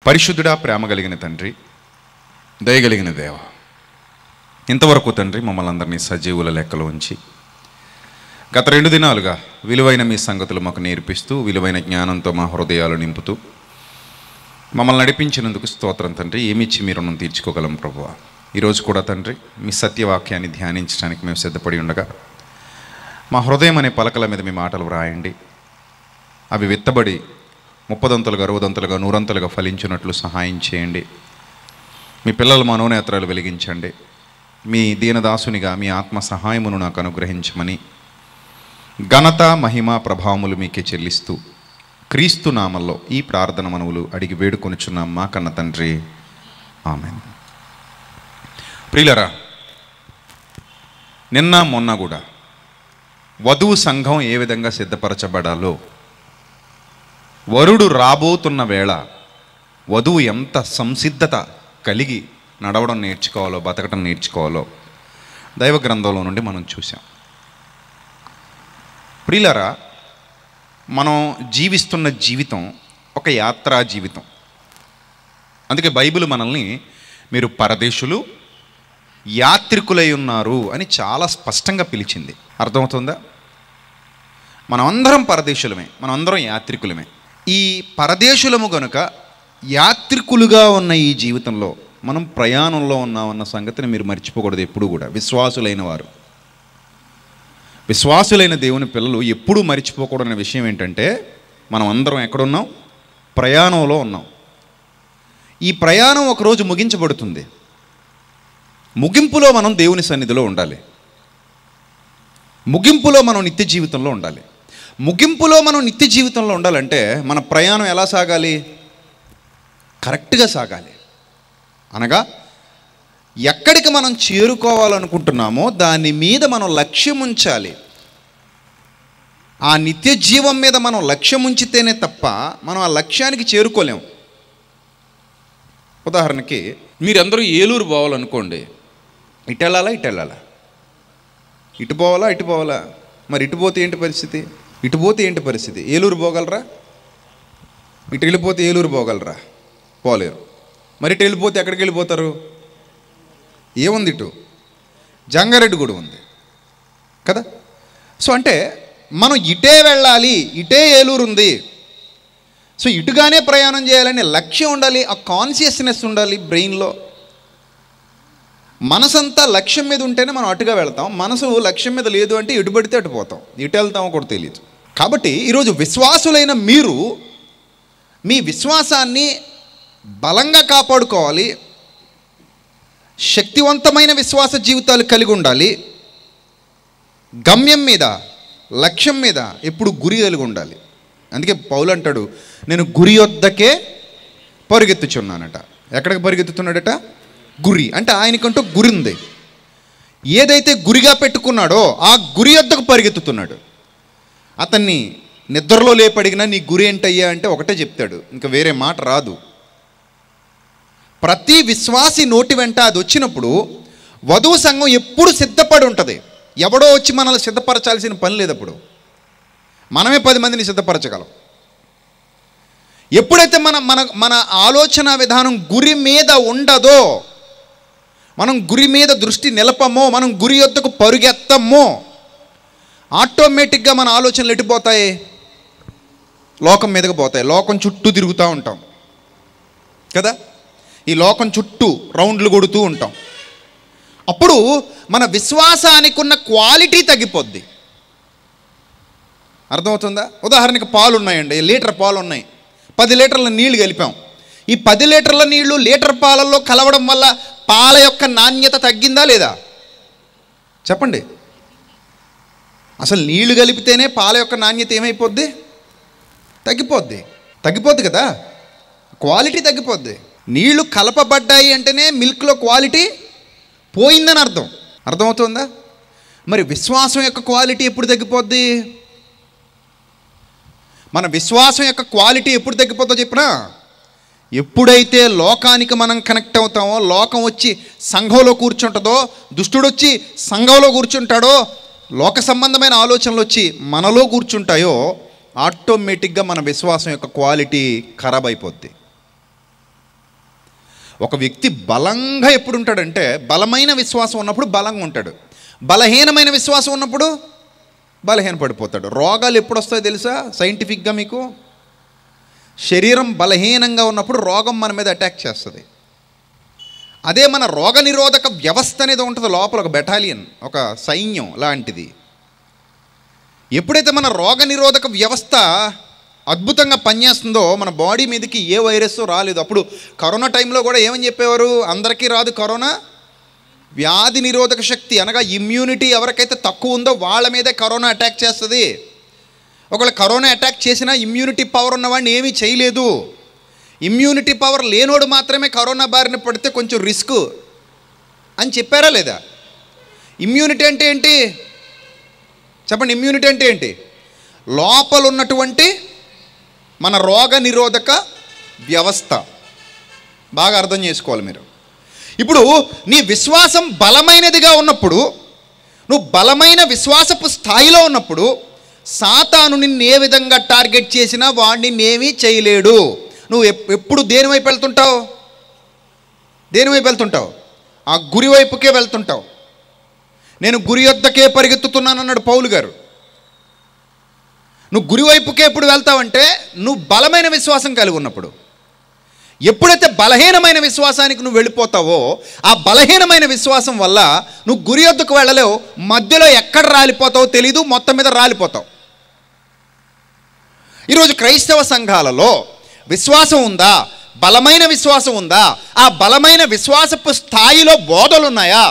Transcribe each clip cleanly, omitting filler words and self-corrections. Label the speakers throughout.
Speaker 1: పరిశుద్ధుడా, ప్రేమ కలిగిన తండ్రి, దయగలిగిన దేవ, ఇంతవరకు తండ్రి మమ్మల్ని అందరినీ సజీవుల లెక్కలో ఉంచి గత 2 దినాలుగా విలువైన మీ సంగతులు మాకు నేర్పిస్తూ విలువైన జ్ఞానంతో మా హృదయాలు నింపుతూ మమ్మల్ని నడిపించినందుకు స్తోత్రం తండ్రి. ఏమిచ్చి మీ రుణం తీర్చుకోగలం ప్రభువా. ఈరోజు కూడా తండ్రి మీ సత్యవాక్యాన్ని ధ్యానించడానికి మేము సిద్ధపడి ఉండగా మా హృదయం అనే పలకల మీద మీ మాటలు వ్రాయండి. అవి విత్తబడి 30 దంతలుగా 60 దంతలుగా 100 దంతలుగా ఫలించినట్లు సహాయం చేయండి. మీ పిల్లల మనోనేత్రాలు వెలిగించండి. మీ దీనదాసునిగా మీ ఆత్మ సహాయమును నాకు అనుగ్రహించమని ఘనత మహిమ ప్రభావములు మీకే చెల్లిస్తూ క్రీస్తు నామల్లో ఈ ప్రార్థన మనవులు అడిగి వేడుకొనుచున్నాం మా కన్న తండ్రి, ఆమేన్. ప్రియులరా, నిన్న మొన్న కూడా వధువు సంఘం ఏ విధంగా సిద్ధపరచబడాలో, వరుడు రాబోతున్న వేళ వధువు ఎంత సంసిద్ధత కలిగి నడవడం నేర్చుకోవాలో, బతకడం నేర్చుకోవాలో దైవ గ్రంథంలో నుండి మనం చూసాం. ప్రియులరా, మనం జీవిస్తున్న జీవితం ఒక యాత్రా జీవితం. అందుకే బైబిల్ మనల్ని మీరు పరదేశులు, యాత్రికులై ఉన్నారు అని చాలా స్పష్టంగా పిలిచింది. అర్థమవుతుందా? మనమందరం పరదేశులమే, మనమందరం యాత్రికులమే. ఈ పరదేశులము గనుక యాత్రికులుగా ఉన్న ఈ జీవితంలో మనం ప్రయాణంలో ఉన్నామన్న సంగతిని మీరు మర్చిపోకూడదు. ఎప్పుడు కూడా విశ్వాసులైన దేవుని పిల్లలు ఎప్పుడూ మర్చిపోకూడని విషయం ఏంటంటే, మనం అందరం ఎక్కడున్నాం? ప్రయాణంలో ఉన్నాం. ఈ ప్రయాణం ఒకరోజు ముగించబడుతుంది. ముగింపులో మనం దేవుని సన్నిధిలో ఉండాలి. ముగింపులో మనం నిత్య జీవితంలో ఉండాలి. ముగింపులో మనం నిత్య జీవితంలో ఉండాలంటే మన ప్రయాణం ఎలా సాగాలి? కరెక్ట్గా సాగాలి. అనగా ఎక్కడికి మనం చేరుకోవాలనుకుంటున్నామో దాని మీద మనం లక్ష్యం ఉంచాలి. ఆ నిత్య జీవం మీద మనం లక్ష్యం ఉంచితేనే తప్ప మనం ఆ లక్ష్యానికి చేరుకోలేం. ఉదాహరణకి మీరందరూ ఏలూరు పోవాలనుకోండి, ఇటు వెళ్ళాలా ఇటు పోవాలా? మరి ఇటు పోతే ఏంటి పరిస్థితి? ఏలూరు పోగలరా? ఇటు వెళ్ళిపోతే ఏలూరు పోగలరా? పోలేరు. మరి ఇటు వెళ్ళిపోతే ఎక్కడికి వెళ్ళిపోతారు? ఏముంది? ఇటు జంగారెడ్డి గుడి ఉంది కదా. సో అంటే మనం ఇటే వెళ్ళాలి, ఇటే ఏలూరు ఉంది, సో ఇటుగానే ప్రయాణం చేయాలనే లక్ష్యం ఉండాలి. ఆ కాన్షియస్నెస్ ఉండాలి బ్రెయిన్లో. మనసంతా లక్ష్యం మీద ఉంటేనే మనం అటుగా వెళ్తాం. మనసు లక్ష్యం మీద లేదు అంటే ఎటు పడితే అటు పోతాం. ఎటు వెళ్తామో కూడా తెలియదు. కాబట్టి ఈరోజు విశ్వాసులైన మీరు మీ విశ్వాసాన్ని బలంగా కాపాడుకోవాలి. శక్తివంతమైన విశ్వాస జీవితాలు కలిగి ఉండాలి. గమ్యం మీద, లక్ష్యం మీద ఎప్పుడు గురి కలిగి ఉండాలి. అందుకే పౌలు అంటాడు, నేను గురి వద్దకే పరిగెత్తుచున్నానట. ఎక్కడికి పరిగెత్తుతున్నాడట? గురి. అంటే ఆయనకంటూ గురి ఉంది. ఏదైతే గురిగా పెట్టుకున్నాడో ఆ గురి వద్దకు పరిగెత్తుతున్నాడు. అతన్ని నిద్రలో లేపడిగినా నీ గురి ఏంటయ్యా అంటే ఒకటే చెప్తాడు, ఇంకా వేరే మాట రాదు. ప్రతి విశ్వాసి నోటి వెంట అది వచ్చినప్పుడు వధువు సంఘం ఎప్పుడు సిద్ధపడి ఉంటుంది. ఎవడో వచ్చి మనల్ని సిద్ధపరచాల్సిన పని లేదు. అప్పుడు మనమే 10 మందిని సిద్ధపరచగలం. ఎప్పుడైతే మన ఆలోచన విధానం గురి మీద ఉండదో, మనం గురి మీద దృష్టి నిలపమో, మనం గురి యొద్దకు పరుగెత్తమో, ఆటోమేటిక్గా మన ఆలోచనలు ఎట్టిపోతాయి? లోకం మీదకి పోతాయి. లోకం చుట్టూ తిరుగుతూ ఉంటాం కదా. ఈ లోకం చుట్టూ రౌండ్లు కొడుతూ ఉంటాం. అప్పుడు మన విశ్వాసానికి ఉన్న క్వాలిటీ తగ్గిపోద్ది. అర్థమవుతుందా? ఉదాహరణకి పాలు ఉన్నాయండి, లీటర్ పాలు ఉన్నాయి, 10 లీటర్ల నీళ్లు కలిపాం. ఈ 10 లీటర్ల నీళ్లు లీటర్ పాలల్లో కలవడం వల్ల పాల యొక్క నాణ్యత తగ్గిందా లేదా? చెప్పండి. అసలు నీళ్లు కలిపితేనే పాల యొక్క నాణ్యత ఏమైపోద్ది? తగ్గిపోద్ది కదా. క్వాలిటీ తగ్గిపోద్ది. నీళ్లు కలపబడ్డాయి అంటేనే మిల్క్లో క్వాలిటీ పోయిందని అర్థం. అర్థమవుతుందా? మరి విశ్వాసం యొక్క క్వాలిటీ ఎప్పుడు తగ్గిపోద్ది? మన విశ్వాసం యొక్క క్వాలిటీ ఎప్పుడు తగ్గిపోతుందో చెప్పినా, ఎప్పుడైతే లోకానికి మనం కనెక్ట్ అవుతామో, లోకం వచ్చి సంఘంలో కూర్చుంటుందో, దుష్టుడు వచ్చి సంఘంలో కూర్చుంటాడో, లోక సంబంధమైన ఆలోచనలు వచ్చి మనలో కూర్చుంటాయో, ఆటోమేటిక్గా మన విశ్వాసం యొక్క క్వాలిటీ ఖరాబ్ అయిపోద్ది. ఒక వ్యక్తి బలంగా ఎప్పుడు ఉంటాడంటే, బలమైన విశ్వాసం ఉన్నప్పుడు బలంగా ఉంటాడు, బలహీనమైన విశ్వాసం ఉన్నప్పుడు బలహీన పడిపోతాడు. రోగాలు ఎప్పుడు వస్తాయో తెలుసా సైంటిఫిక్గా మీకు? శరీరం బలహీనంగా ఉన్నప్పుడు రోగం మన మీద అటాక్ చేస్తుంది. అదే మన రోగ నిరోధక వ్యవస్థ అనేది ఉంటుంది లోపల, ఒక బెటాలియన్, ఒక సైన్యం లాంటిది. ఎప్పుడైతే మన రోగ నిరోధక వ్యవస్థ అద్భుతంగా పనిచేస్తుందో మన బాడీ మీదకి ఏ వైరస్ రాలేదు. అప్పుడు కరోనా టైంలో కూడా ఏమని చెప్పేవారు? అందరికీ రాదు కరోనా, వ్యాధి నిరోధక శక్తి అనగా ఇమ్యూనిటీ ఎవరికైతే తక్కువ ఉందో వాళ్ళ మీదే కరోనా అటాక్ చేస్తుంది. ఒకవేళ కరోనా అటాక్ చేసినా ఇమ్యూనిటీ పవర్ ఉన్నవాడిని ఏమీ చేయలేదు. ఇమ్యూనిటీ పవర్ లేనోడు మాత్రమే కరోనా బారిన పడితే కొంచెం రిస్క్ అని చెప్పారా లేదా? ఇమ్యూనిటీ అంటే ఏంటి చెప్పండి? ఇమ్యూనిటీ అంటే ఏంటి? లోపల ఉన్నటువంటి మన రోగ నిరోధక వ్యవస్థ. బాగా అర్థం చేసుకోవాలి మీరు. ఇప్పుడు నీ విశ్వాసం బలమైనదిగా ఉన్నప్పుడు, నువ్వు బలమైన విశ్వాసపు స్థాయిలో ఉన్నప్పుడు, సాతాను నిన్ను ఏ విధంగా టార్గెట్ చేసినా వాడిని నేమీ చేయలేడు. నువ్వు ఎప్పుడు దేని వైపు వెళ్తుంటావు? దేని వైపు వెళ్తుంటావు? ఆ గురి వైపుకే వెళ్తుంటావు. నేను గురి యొద్దకే పరిగెత్తుతున్నాను అన్నాడు పౌలు గారు. నువ్వు గురి వైపుకే ఎప్పుడు వెళ్తావంటే నువ్వు బలమైన విశ్వాసం కలిగి ఉన్నప్పుడు. ఎప్పుడైతే బలహీనమైన విశ్వాసానికి నువ్వు వెళ్ళిపోతావో, ఆ బలహీనమైన విశ్వాసం వల్ల నువ్వు గురి యొద్దకు వెళ్ళలేవు. మధ్యలో ఎక్కడ రాలిపోతావో తెలీదు, మొత్తం మీద రాలిపోతావు. ఈరోజు క్రైస్తవ సంఘాలలో విశ్వాసం ఉందా? బలమైన విశ్వాసం ఉందా? ఆ బలమైన విశ్వాసపు స్థాయిలో బోధలు ఉన్నాయా?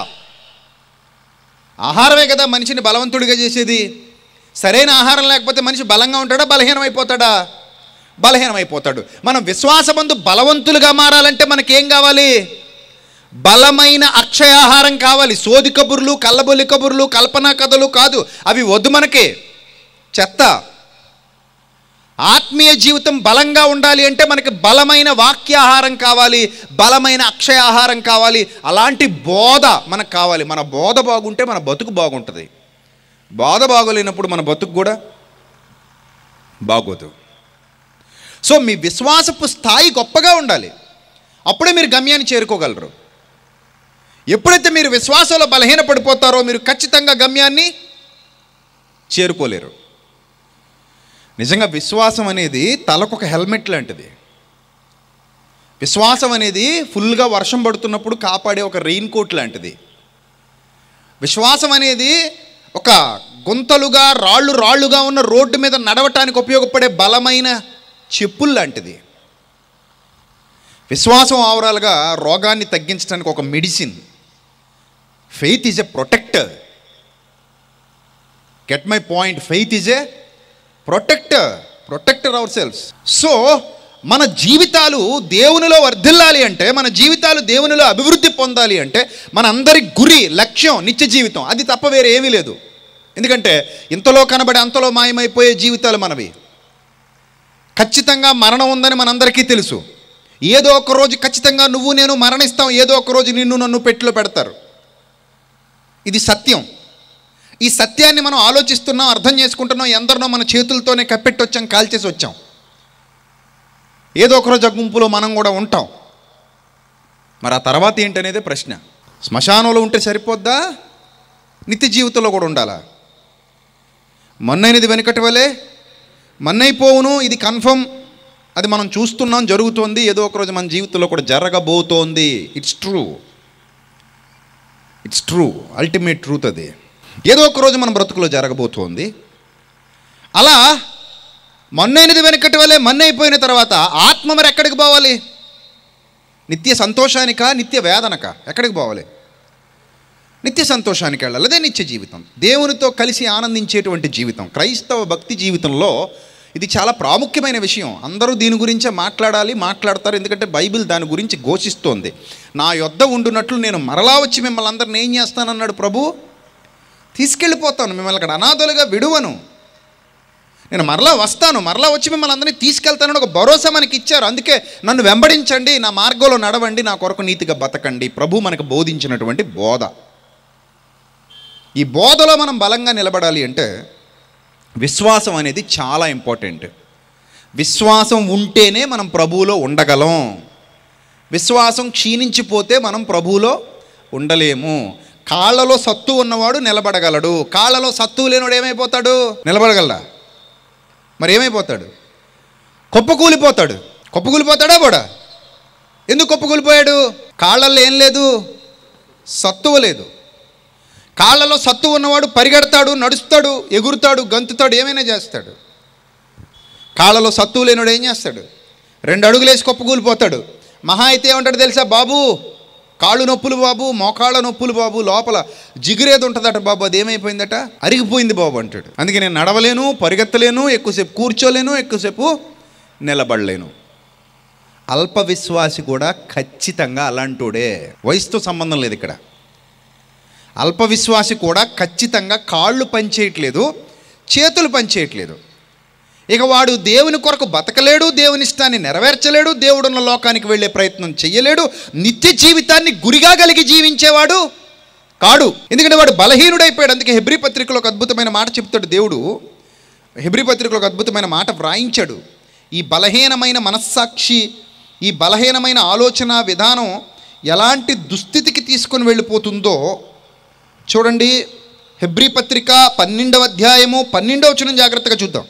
Speaker 1: ఆహారమే కదా మనిషిని బలవంతుడిగా చేసేది. సరైన ఆహారం లేకపోతే మనిషి బలంగా ఉంటాడా? బలహీనమైపోతాడా? బలహీనమైపోతాడు. మనం విశ్వాసమందు బలవంతులుగా మారాలంటే మనకేం కావాలి? బలమైన అక్షయాహారం కావాలి. సోది కబుర్లు, కల్లబొల్లి కబుర్లు, కల్పనా కథలు కాదు, అవి వద్దు మనకి, చెత్త. ఆత్మీయ జీవితం బలంగా ఉండాలి అంటే మనకి బలమైన వాక్యాహారం కావాలి, బలమైన అక్షయాహారం కావాలి. అలాంటి బోధ మనకు కావాలి. మన బోధ బాగుంటే మన బతుకు బాగుంటుంది. బోధ బాగోలేనప్పుడు మన బతుకు కూడా బాగోదు. సో మీ విశ్వాసపు స్థాయి గొప్పగా ఉండాలి, అప్పుడే మీరు గమ్యాన్ని చేరుకోగలరు. ఎప్పుడైతే మీరు విశ్వాసంలో బలహీన పడిపోతారో మీరు ఖచ్చితంగా గమ్యాన్ని చేరుకోలేరు. నిజంగా విశ్వాసం అనేది తలకొక హెల్మెట్ లాంటిది. విశ్వాసం అనేది ఫుల్గా వర్షం పడుతున్నప్పుడు కాపాడే ఒక రెయిన్ కోట్ లాంటిది. విశ్వాసం అనేది ఒక గుంతలుగా రాళ్ళుగా ఉన్న రోడ్డు మీద నడవటానికి ఉపయోగపడే బలమైన చెప్పులు లాంటిది. విశ్వాసం ఓవరాల్గా రోగాన్ని తగ్గించడానికి ఒక medicine. Faith is a protector. Get my point? Faith is a protector our selves. So మన జీవితాలు దేవునిలో వర్ధిల్లాలి అంటే, మన జీవితాలు దేవునిలో అభివృద్ధి పొందాలి అంటే మన అందరి గురి, లక్ష్యం నిత్య జీవితం. అది తప్ప వేరే ఏమీ లేదు. ఎందుకంటే ఇంతలో కనబడి అంతలో మాయమైపోయే జీవితాలు మనవి. ఖచ్చితంగా మరణం ఉందని మనందరికీ తెలుసు. ఏదో ఒక రోజు ఖచ్చితంగా నువ్వు నేను మరణిస్తాం. ఏదో ఒక రోజు నిన్ను నన్ను పెట్టిలో పెడతారు. ఇది సత్యం. ఈ సత్యాన్ని మనం ఆలోచిస్తున్నాం, అర్థం చేసుకుంటున్నాం. ఎందరినో మన చేతులతోనే కప్పెట్టి వచ్చాం, కాల్చేసి వచ్చాం. ఏదో ఒకరోజు ఆ గుంపులో మనం కూడా ఉంటాం. మరి ఆ తర్వాత ఏంటనేదే ప్రశ్న. శ్మశానంలో ఉంటే సరిపోద్దా? నిత్య జీవితంలో కూడా ఉండాలా? మన్నైనది వెనుకటి వలె మన్నైపోవును, ఇది కన్ఫర్మ్. అది మనం చూస్తున్నాం, జరుగుతోంది. ఏదో ఒకరోజు మన జీవితంలో కూడా జరగబోతోంది. ఇట్స్ ట్రూ, అల్టిమేట్ ట్రూత్ అది. ఏదో ఒకరోజు మన బ్రతుకులో జరగబోతోంది. అలా మన్నైనది వెనకటి వల్లే మన్నైపోయిన తర్వాత ఆత్మ మరి ఎక్కడికి పోవాలి? నిత్య సంతోషానికా, నిత్య వేదనకా? ఎక్కడికి పోవాలి? నిత్య సంతోషానికి వెళ్ళాలి. అదే నిత్య జీవితం, దేవునితో కలిసి ఆనందించేటువంటి జీవితం. క్రైస్తవ భక్తి జీవితంలో ఇది చాలా ప్రాముఖ్యమైన విషయం. అందరూ దీని గురించే మాట్లాడతారు. ఎందుకంటే బైబిల్ దాని గురించి ఘోషిస్తోంది. నా యొద్ద ఉండునట్లు నేను మరలా వచ్చి మిమ్మల్ని అందరిని ఏం చేస్తానన్నాడు ప్రభు? తీసుకెళ్ళిపోతాను, మిమ్మల్ని అక్కడ అనాథలుగా విడువను, నేను మరలా వస్తాను, మరలా వచ్చి మిమ్మల్ని అందరినీ తీసుకెళ్తానని ఒక భరోసా మనకి ఇచ్చారు. అందుకే నన్ను వెంబడించండి, నా మార్గంలో నడవండి, నా కొరకు నీతిగా బతకండి. ప్రభు మనకు బోధించినటువంటి బోధ. ఈ బోధలో మనం బలంగా నిలబడాలి అంటే విశ్వాసం అనేది చాలా ఇంపార్టెంట్. విశ్వాసం ఉంటేనే మనం ప్రభువులో ఉండగలం.
Speaker 2: విశ్వాసం క్షీణించిపోతే మనం ప్రభువులో ఉండలేము. కాళ్ళలో సత్తు ఉన్నవాడు నిలబడగలడు. కాళ్ళలో సత్తు లేనివాడు ఏమైపోతాడు? నిలబడగలడా? మరి ఏమైపోతాడు? కుప్పకూలిపోతాడు. కుప్పకూలిపోతాడా కూడా? ఎందుకు కుప్పకూలిపోయాడు? కాళ్ళల్లో ఏం లేదు, సత్తువ లేదు. కాళ్ళలో సత్తువ ఉన్నవాడు పరిగెడతాడు, నడుస్తాడు, ఎగురుతాడు, గంతుతాడు, ఏమైనా చేస్తాడు. కాళ్ళలో సత్తువ లేనివాడు ఏం చేస్తాడు? 2 అడుగులు వేసి కుప్పకూలిపోతాడు. మహా అయితే ఏమంటాడు తెలుసా? బాబు కాళ్ళు నొప్పులు బాబు, మోకాళ్ళ నొప్పులు బాబు, లోపల జిగురేది ఉంటుందట బాబు, అది ఏమైపోయిందట, అరిగిపోయింది బాబు అంటాడు. అందుకే నేను నడవలేను, పరిగెత్తలేను, ఎక్కువసేపు కూర్చోలేను, ఎక్కువసేపు నిలబడలేను. అల్ప విశ్వాసి కూడా ఖచ్చితంగా అలాంటోడే. వయసుతో సంబంధం లేదు ఇక్కడ. అల్ప విశ్వాసి కూడా ఖచ్చితంగా కాళ్ళు పనిచేయట్లేదు, చేతులు పనిచేయట్లేదు. ఇక వాడు దేవుని కొరకు బతకలేడు, దేవుని ఇష్టాన్ని నెరవేర్చలేడు, దేవుడున్న లోకానికి వెళ్ళే ప్రయత్నం చెయ్యలేడు, నిత్య జీవితాన్ని గురిగా కలిగి జీవించేవాడు కాడు. ఎందుకంటే వాడు బలహీనుడైపోయాడు. అందుకే హెబ్రీ పత్రికలో ఒక అద్భుతమైన మాట చెప్తాడు దేవుడు. హెబ్రీ పత్రికలో ఒక అద్భుతమైన మాట వ్రాయించాడు. ఈ బలహీనమైన మనస్సాక్షి, ఈ బలహీనమైన ఆలోచన విధానం ఎలాంటి దుస్థితికి తీసుకొని వెళ్ళిపోతుందో చూడండి. హెబ్రీ పత్రిక 12వ అధ్యాయము 12వ వచనం జాగ్రత్తగా చూద్దాం.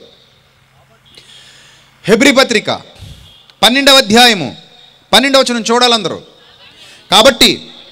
Speaker 2: హెబ్రీ పత్రిక 12వ అధ్యాయము 12వ వచనం చూడాలందరూ. కాబట్టి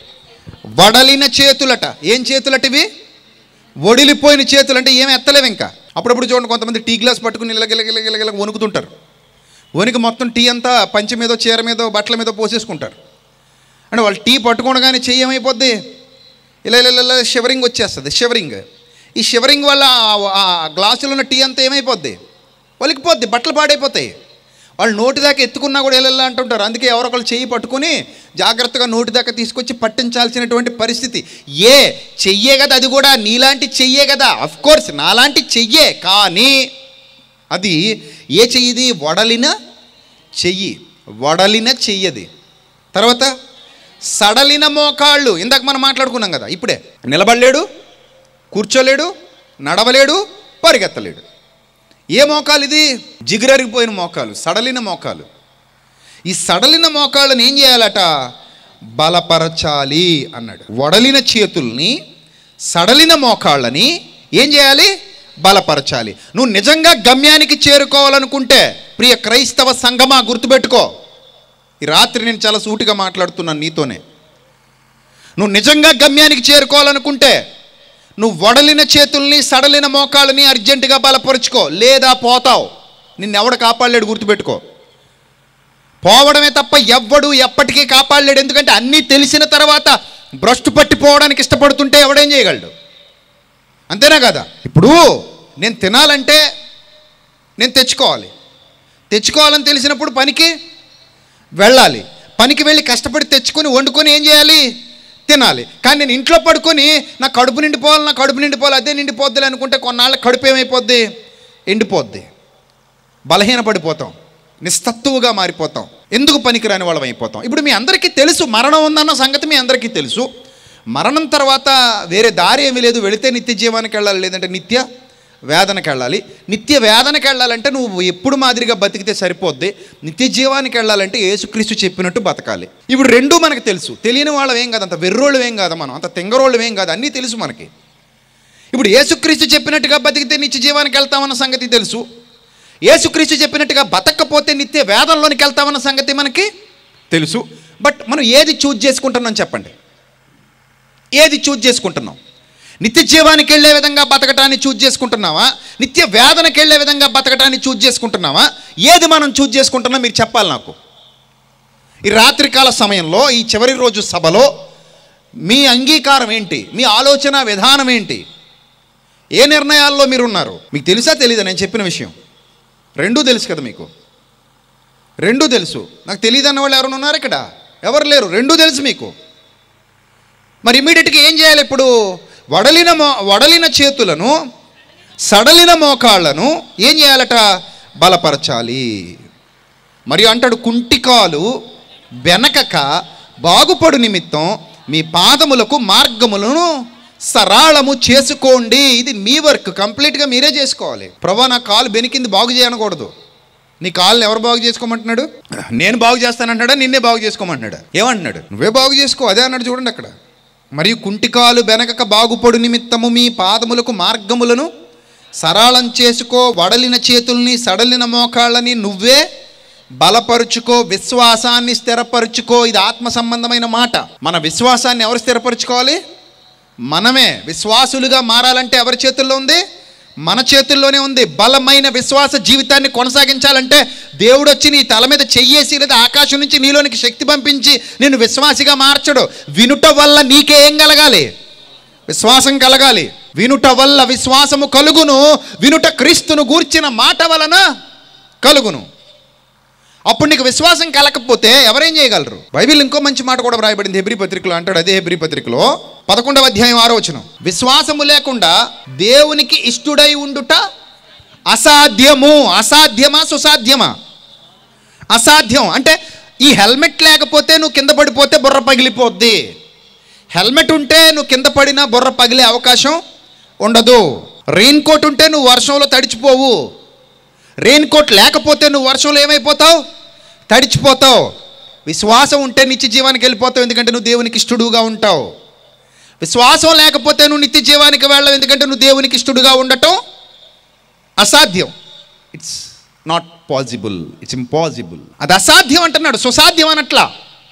Speaker 2: వడలిన చేతులట. ఏం చేతులట ఇవి? ఒడిలిపోయిన చేతులు. అంటే ఏమి ఎత్తలేవు ఇంకా. అప్పుడప్పుడు చూడండి, కొంతమంది టీ గ్లాస్ పట్టుకుని ఇలాగ వణుకుతుంటారు. వణికి మొత్తం టీ అంతా పంచె మీదో, చీర మీదో, బట్టల మీదో పోసేసుకుంటారు. అంటే వాళ్ళు టీ పట్టుకోగానే చెయ్యి ఏమైపోద్ది, ఇలా ఇలా షివరింగ్ వచ్చేస్తుంది. షివరింగ్, ఈ షివరింగ్ వల్ల ఆ గ్లాసులో ఉన్న టీ అంతా ఏమైపోద్ది, వలికిపోద్ది, బట్టలు పాడైపోతాయి. వాళ్ళు నోటి దాకా ఎత్తుకున్నా కూడా ఇలా అంటుంటారు. అందుకే ఎవరొకళ్ళు చెయ్యి పట్టుకుని జాగ్రత్తగా నోటి దాకా తీసుకొచ్చి పట్టించాల్సినటువంటి పరిస్థితి. చెయ్యే కదా అది కూడా, నీలాంటి చెయ్యే కదా, అఫ్కోర్స్ నాలాంటి చెయ్యే, కానీ అది ఏ చెయ్యిది? వడలిన చెయ్యి. వడలిన చెయ్యది. తర్వాత సడలిన మోకాళ్ళు. ఇందాక మనం మాట్లాడుకున్నాం కదా. ఇప్పుడే నిలబడలేడు, కూర్చోలేడు, నడవలేడు, పరిగెత్తలేడు. ఏ మోకాలు ఇది? జిగురరిగిపోయిన మోకాలు, సడలిన మోకాలు. ఈ సడలిన మోకాళ్ళని ఏం చేయాలట? బలపరచాలి అన్నాడు. వడలిన చేతుల్ని, సడలిన మోకాళ్ళని ఏం చేయాలి? బలపరచాలి. నువ్వు నిజంగా గమ్యానికి చేరుకోవాలనుకుంటే, ప్రియ క్రైస్తవ సంఘమా, గుర్తుపెట్టుకో. ఈ రాత్రి నేను చాలా సూటిగా మాట్లాడుతున్నాను నీతోనే. నువ్వు నిజంగా గమ్యానికి చేరుకోవాలనుకుంటే నువ్వు వడలిన చేతుల్ని, సడలిన మోకాళ్ళని అర్జెంటుగా బలపరుచుకో, లేదా పోతావు. నిన్నెవడు కాపాడలేడు, గుర్తుపెట్టుకో. పోవడమే తప్ప ఎవ్వడు ఎప్పటికీ కాపాడలేడు. ఎందుకంటే అన్నీ తెలిసిన తర్వాత భ్రష్టు పట్టిపోవడానికి ఇష్టపడుతుంటే ఎవడేం చేయగలడు? అంతేనా కదా? ఇప్పుడు నేను తినాలంటే నేను తెచ్చుకోవాలని తెలిసినప్పుడు పనికి వెళ్ళాలి. పనికి వెళ్ళి కష్టపడి తెచ్చుకొని వండుకొని ఏం చేయాలి? తినాలి. కానీ నేను ఇంట్లో పడుకొని నా కడుపు నిండిపోవాలి, అదే నిండిపోద్ది అనుకుంటే కొన్నాళ్ళ కడుపు ఏమైపోద్ది? ఎండిపోద్ది. బలహీనపడిపోతాం, నిస్తత్తువుగా మారిపోతాం, ఎందుకు పనికిరాని వాళ్ళం అయిపోతాం. ఇప్పుడు మీ అందరికీ తెలుసు మరణం ఉందన్న సంగతి, మీ అందరికీ తెలుసు. మరణం తర్వాత వేరే దారి ఏమీ లేదు. వెళితే నిత్య జీవానికి వెళ్ళాలి, లేదంటే నిత్య వేదనకి వెళ్ళాలి. నిత్య వేదనకి వెళ్ళాలంటే నువ్వు ఎప్పుడు మాదిరిగా బతికితే సరిపోద్ది. నిత్య జీవానికి వెళ్ళాలంటే యేసుక్రీస్తు చెప్పినట్టు బతకాలి. ఇప్పుడు రెండూ మనకు తెలుసు. తెలియని వాళ్ళం ఏం కాదు, అంత వెర్రోళ్ళు ఏం కాదు, మనం అంత తెంగరోళ్ళు ఏం కాదు, అన్నీ తెలుసు మనకి. ఇప్పుడు యేసుక్రీస్తు చెప్పినట్టుగా బతికితే నిత్య జీవానికి వెళ్తామన్న సంగతి తెలుసు. యేసుక్రీస్తు చెప్పినట్టుగా బతకపోతే నిత్య వేదనలోనికి వెళ్తామన్న సంగతి మనకి తెలుసు. బట్ మనం ఏది చూజ్ చేసుకుంటున్నాం చెప్పండి? ఏది చూజ్ చేసుకుంటున్నాం? నిత్య జీవానికి వెళ్ళే విధంగా బతకటాన్ని చూజ్ చేసుకుంటున్నావా? నిత్య వేదనకి వెళ్ళే విధంగా బతకటాన్ని చూజ్ చేసుకుంటున్నావా? ఏది మనం చూజ్ చేసుకుంటున్నాం మీరు చెప్పాలి నాకు. ఈ రాత్రికాల సమయంలో, ఈ చివరి రోజు సభలో మీ అంగీకారం ఏంటి? మీ ఆలోచన విధానం ఏంటి? ఏ నిర్ణయాల్లో మీరున్నారు? మీకు తెలుసా తెలీదా నేను చెప్పిన విషయం? రెండూ తెలుసు కదా మీకు. రెండూ తెలుసు. నాకు తెలియదు అన్న వాళ్ళు ఎవరైనా ఉన్నారు ఇక్కడ? ఎవరు లేరు. రెండూ తెలుసు మీకు. మరి ఇమీడియట్గా ఏం చేయాలి? ఇప్పుడు వడలిన చేతులను, సడలిన మోకాళ్ళను ఏం చేయాలట? బలపరచాలి. మరియు అంటాడు, కుంటికాలు వెనకక బాగుపడు నిమిత్తం మీ పాదములకు మార్గములను సరళము చేసుకోండి. ఇది మీ వర్క్, కంప్లీట్గా మీరే చేసుకోవాలి. ప్రభా నా కాలు బెనికింది, బాగు చేయనకూడదు. నీ కాళ్ళని ఎవరు బాగు చేసుకోమంటున్నాడు? నేను బాగు చేస్తానంటున్నాడా, నిన్నే బాగు చేసుకోమంటున్నాడా? ఏమంటున్నాడు? నువ్వే బాగు చేసుకో, అదే అన్నాడు చూడండి అక్కడ. మరియు కుంటికాలు బెనకక బాగుపడు నిమిత్తము మీ పాదములకు మార్గములను సరళం చేసుకో, వడలిన చేతుల్ని సడలిన మోకాళ్ళని నువ్వే బలపరుచుకో, విశ్వాసాన్ని స్థిరపరుచుకో. ఇది ఆత్మ సంబంధమైన మాట. మన విశ్వాసాన్ని ఎవరు స్థిరపరచుకోవాలి? మనమే. విశ్వాసులుగా మారాలంటే ఎవరి చేతుల్లో ఉంది? మన చేతుల్లోనే ఉంది. బలమైన విశ్వాస జీవితాన్ని కొనసాగించాలంటే దేవుడు వచ్చి నీ తల మీద చెయ్యేసి లేదా ఆకాశం నుంచి నీలోనికి శక్తి పంపించి నిన్ను విశ్వాసిగా మార్చడు. వినుట వల్ల నీకేం కలగాలి? విశ్వాసం కలగాలి. వినుట వల్ల విశ్వాసము కలుగును, వినుట క్రీస్తును గూర్చిన మాట వలన కలుగును. అప్పుడు నీకు విశ్వాసం కలగకపోతే ఎవరేం చేయగలరు? బైబిల్ ఇంకో మంచి మాట కూడా వ్రాయబడింది హెబ్రీ పత్రికలో. అంటాడు అదే హెబ్రీ పత్రికలో 11వ అధ్యాయం 6వ వచనం, విశ్వాసము లేకుండా దేవునికి ఇష్టుడై ఉండుట అసాధ్యము. అసాధ్యమా సుసాధ్యమా? అసాధ్యం. అంటే ఈ హెల్మెట్ లేకపోతే నువ్వు కింద పడిపోతే బుర్ర పగిలిపోద్ది. హెల్మెట్ ఉంటే నువ్వు కింద పడినా బుర్ర పగిలే అవకాశం ఉండదు. రెయిన్ కోట్ ఉంటే నువ్వు వర్షంలో తడిచిపోవు. రెయిన్ కోట్ లేకపోతే నువ్వు వర్షంలో ఏమైపోతావు? తడిచిపోతావు. విశ్వాసం ఉంటే నిత్య జీవానికి వెళ్ళిపోతావు, ఎందుకంటే నువ్వు దేవునికి ఇష్టడుగా ఉంటావు. విశ్వాసం లేకపోతే నువ్వు నిత్య జీవానికి వెళ్ళవు, ఎందుకంటే నువ్వు దేవునికి ఇష్టడుగా ఉండటం అసాధ్యం. It's not possible, it's impossible. అది అసాధ్యం అంటున్నాడు, సుసాధ్యం అనట్లా.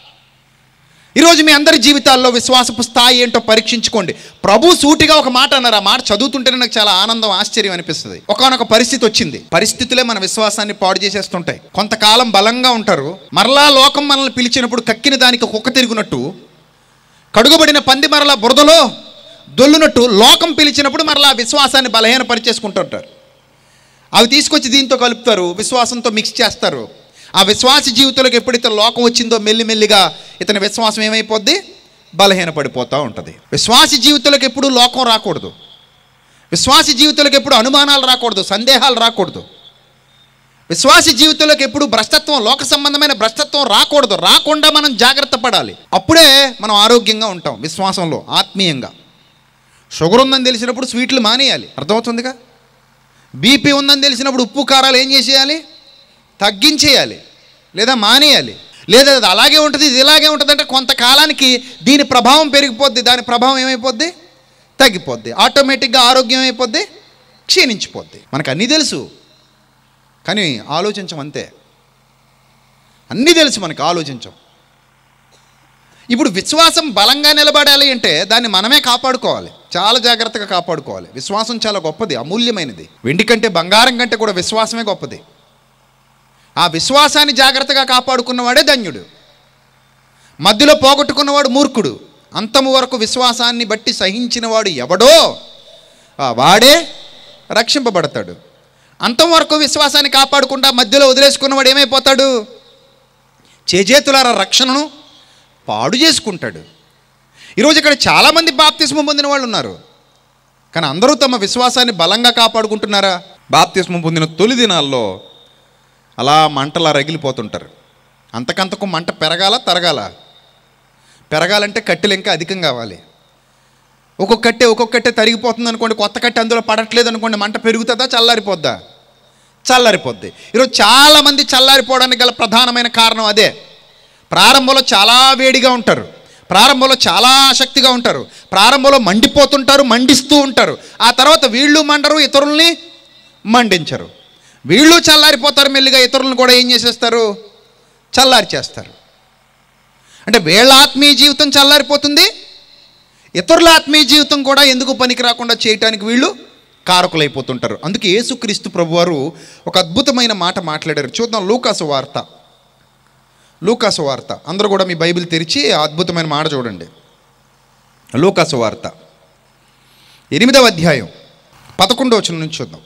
Speaker 2: ఈరోజు మీ అందరి జీవితాల్లో విశ్వాసపు స్థాయి ఏంటో పరీక్షించుకోండి. ప్రభు సూటిగా ఒక మాట అన్నారు. ఆ మాట చదువుతుంటేనే నాకు చాలా ఆనందం, ఆశ్చర్యం అనిపిస్తుంది. ఒకానొక పరిస్థితి వచ్చింది. పరిస్థితులే మన విశ్వాసాన్ని పాడు చేసేస్తుంటాయి. కొంతకాలం బలంగా ఉంటారు, మరలా లోకం మనల్ని పిలిచినప్పుడు కక్కిన దానికి కుక్క తిరుగునట్టు, కడుగబడిన పంది మరలా బురదలో దొల్లునట్టు లోకం పిలిచినప్పుడు మరలా విశ్వాసాన్ని బలహీనపరిచేసుకుంటుంటారు. అవి తీసుకొచ్చి దీంతో కలుపుతారు, విశ్వాసంతో మిక్స్ చేస్తారు. ఆ విశ్వాస జీవితంలోకి ఎప్పుడైతే లోకం వచ్చిందో మెల్లిమెల్లిగా ఇతని విశ్వాసం ఏమైపోద్ది? బలహీనపడిపోతూ ఉంటుంది. విశ్వాస జీవితంలోకి ఎప్పుడు లోకం రాకూడదు. విశ్వాస జీవితంలోకి ఎప్పుడు అనుమానాలు రాకూడదు, సందేహాలు రాకూడదు. విశ్వాస జీవితంలోకి ఎప్పుడు భ్రష్టత్వం, లోక సంబంధమైన భ్రష్టత్వం రాకూడదు. రాకుండా మనం జాగ్రత్త పడాలి. అప్పుడే మనం ఆరోగ్యంగా ఉంటాం విశ్వాసంలో, ఆత్మీయంగా. షుగర్ ఉందని తెలిసినప్పుడు స్వీట్లు మానేయాలి, అర్థమవుతుందిగా. బీపీ ఉందని తెలిసినప్పుడు ఉప్పు కారాలు ఏం చేసేయాలి? తగ్గించేయాలి లేదా మానేయాలి. లేదా అది అలాగే ఉంటుంది, ఇది ఇలాగే ఉంటుంది అంటే కొంతకాలానికి దీని ప్రభావం పెరిగిపోద్ది, దాని ప్రభావం ఏమైపోద్ది? తగ్గిపోద్ది. ఆటోమేటిక్గా ఆరోగ్యం అయిపోద్ది, క్షీణించిపోద్ది. మనకు అన్నీ తెలుసు కానీ ఆలోచించం, అంతే. అన్నీ తెలుసు మనకు, ఆలోచించం. ఇప్పుడు విశ్వాసం బలంగా నిలబడాలి అంటే దాన్ని మనమే కాపాడుకోవాలి, చాలా జాగ్రత్తగా కాపాడుకోవాలి. విశ్వాసం చాలా గొప్పది, అమూల్యమైనది. వెండి కంటే బంగారం కంటే కూడా విశ్వాసమే గొప్పది. ఆ విశ్వాసాన్ని జాగ్రత్తగా కాపాడుకున్నవాడే ధన్యుడు. మధ్యలో పోగొట్టుకున్నవాడు మూర్ఖుడు. అంతము వరకు విశ్వాసాన్ని బట్టి సహించినవాడు ఎవడో వాడే రక్షింపబడతాడు. అంతం వరకు విశ్వాసాన్ని కాపాడుకుంటా మధ్యలో వదిలేసుకున్నవాడు ఏమైపోతాడు? చేజేతులారా రక్షణను పాడు చేసుకుంటాడు. ఈరోజు ఇక్కడ చాలామంది బాప్తిస్మం పొందిన వాళ్ళు ఉన్నారు, కానీ అందరూ తమ విశ్వాసాన్ని బలంగా కాపాడుకుంటున్నారా? బాప్తిస్మం పొందిన తొలి దినాల్లో అలా మంటలా రగిలిపోతుంటారు. అంతకంతకు మంట పెరగాల తరగాల? పెరగాలంటే కట్టెలు ఇంకా అధికం కావాలి. ఒక్కొక్క కట్టె తరిగిపోతుంది అనుకోండి, కొత్త కట్టె అందులో పడట్లేదు అనుకోండి, మంట పెరుగుతుందా చల్లారిపోద్దా? చల్లారిపోద్ది. ఈరోజు చాలామంది చల్లారిపోవడానికి గల ప్రధానమైన కారణం అదే. ప్రారంభంలో చాలా వేడిగా ఉంటారు, ప్రారంభంలో చాలా ఆసక్తిగా ఉంటారు, ప్రారంభంలో మండిపోతుంటారు, మండిస్తూ ఉంటారు. ఆ తర్వాత వీళ్ళు మండరు, ఇతరుల్ని మండించరు. వీళ్ళు చల్లారిపోతారు, మెల్లిగా ఇతరులను కూడా ఏం చేసేస్తారు? చల్లారి చేస్తారు. అంటే వీళ్ళ ఆత్మీయ జీవితం చల్లారిపోతుంది, ఇతరుల ఆత్మీయ జీవితం కూడా ఎందుకు పనికి రాకుండా చేయటానికి వీళ్ళు కారకులైపోతుంటారు. అందుకే యేసుక్రీస్తు ప్రభువారు ఒక అద్భుతమైన మాట మాట్లాడారు. చూద్దాం లూకాసు వార్త. లూకాసు వార్త అందరూ కూడా మీ బైబిల్ తెరిచి ఆ అద్భుతమైన మాట చూడండి. లూకాసు వార్త 8వ అధ్యాయం 11వ వచనం నుంచి చూద్దాం.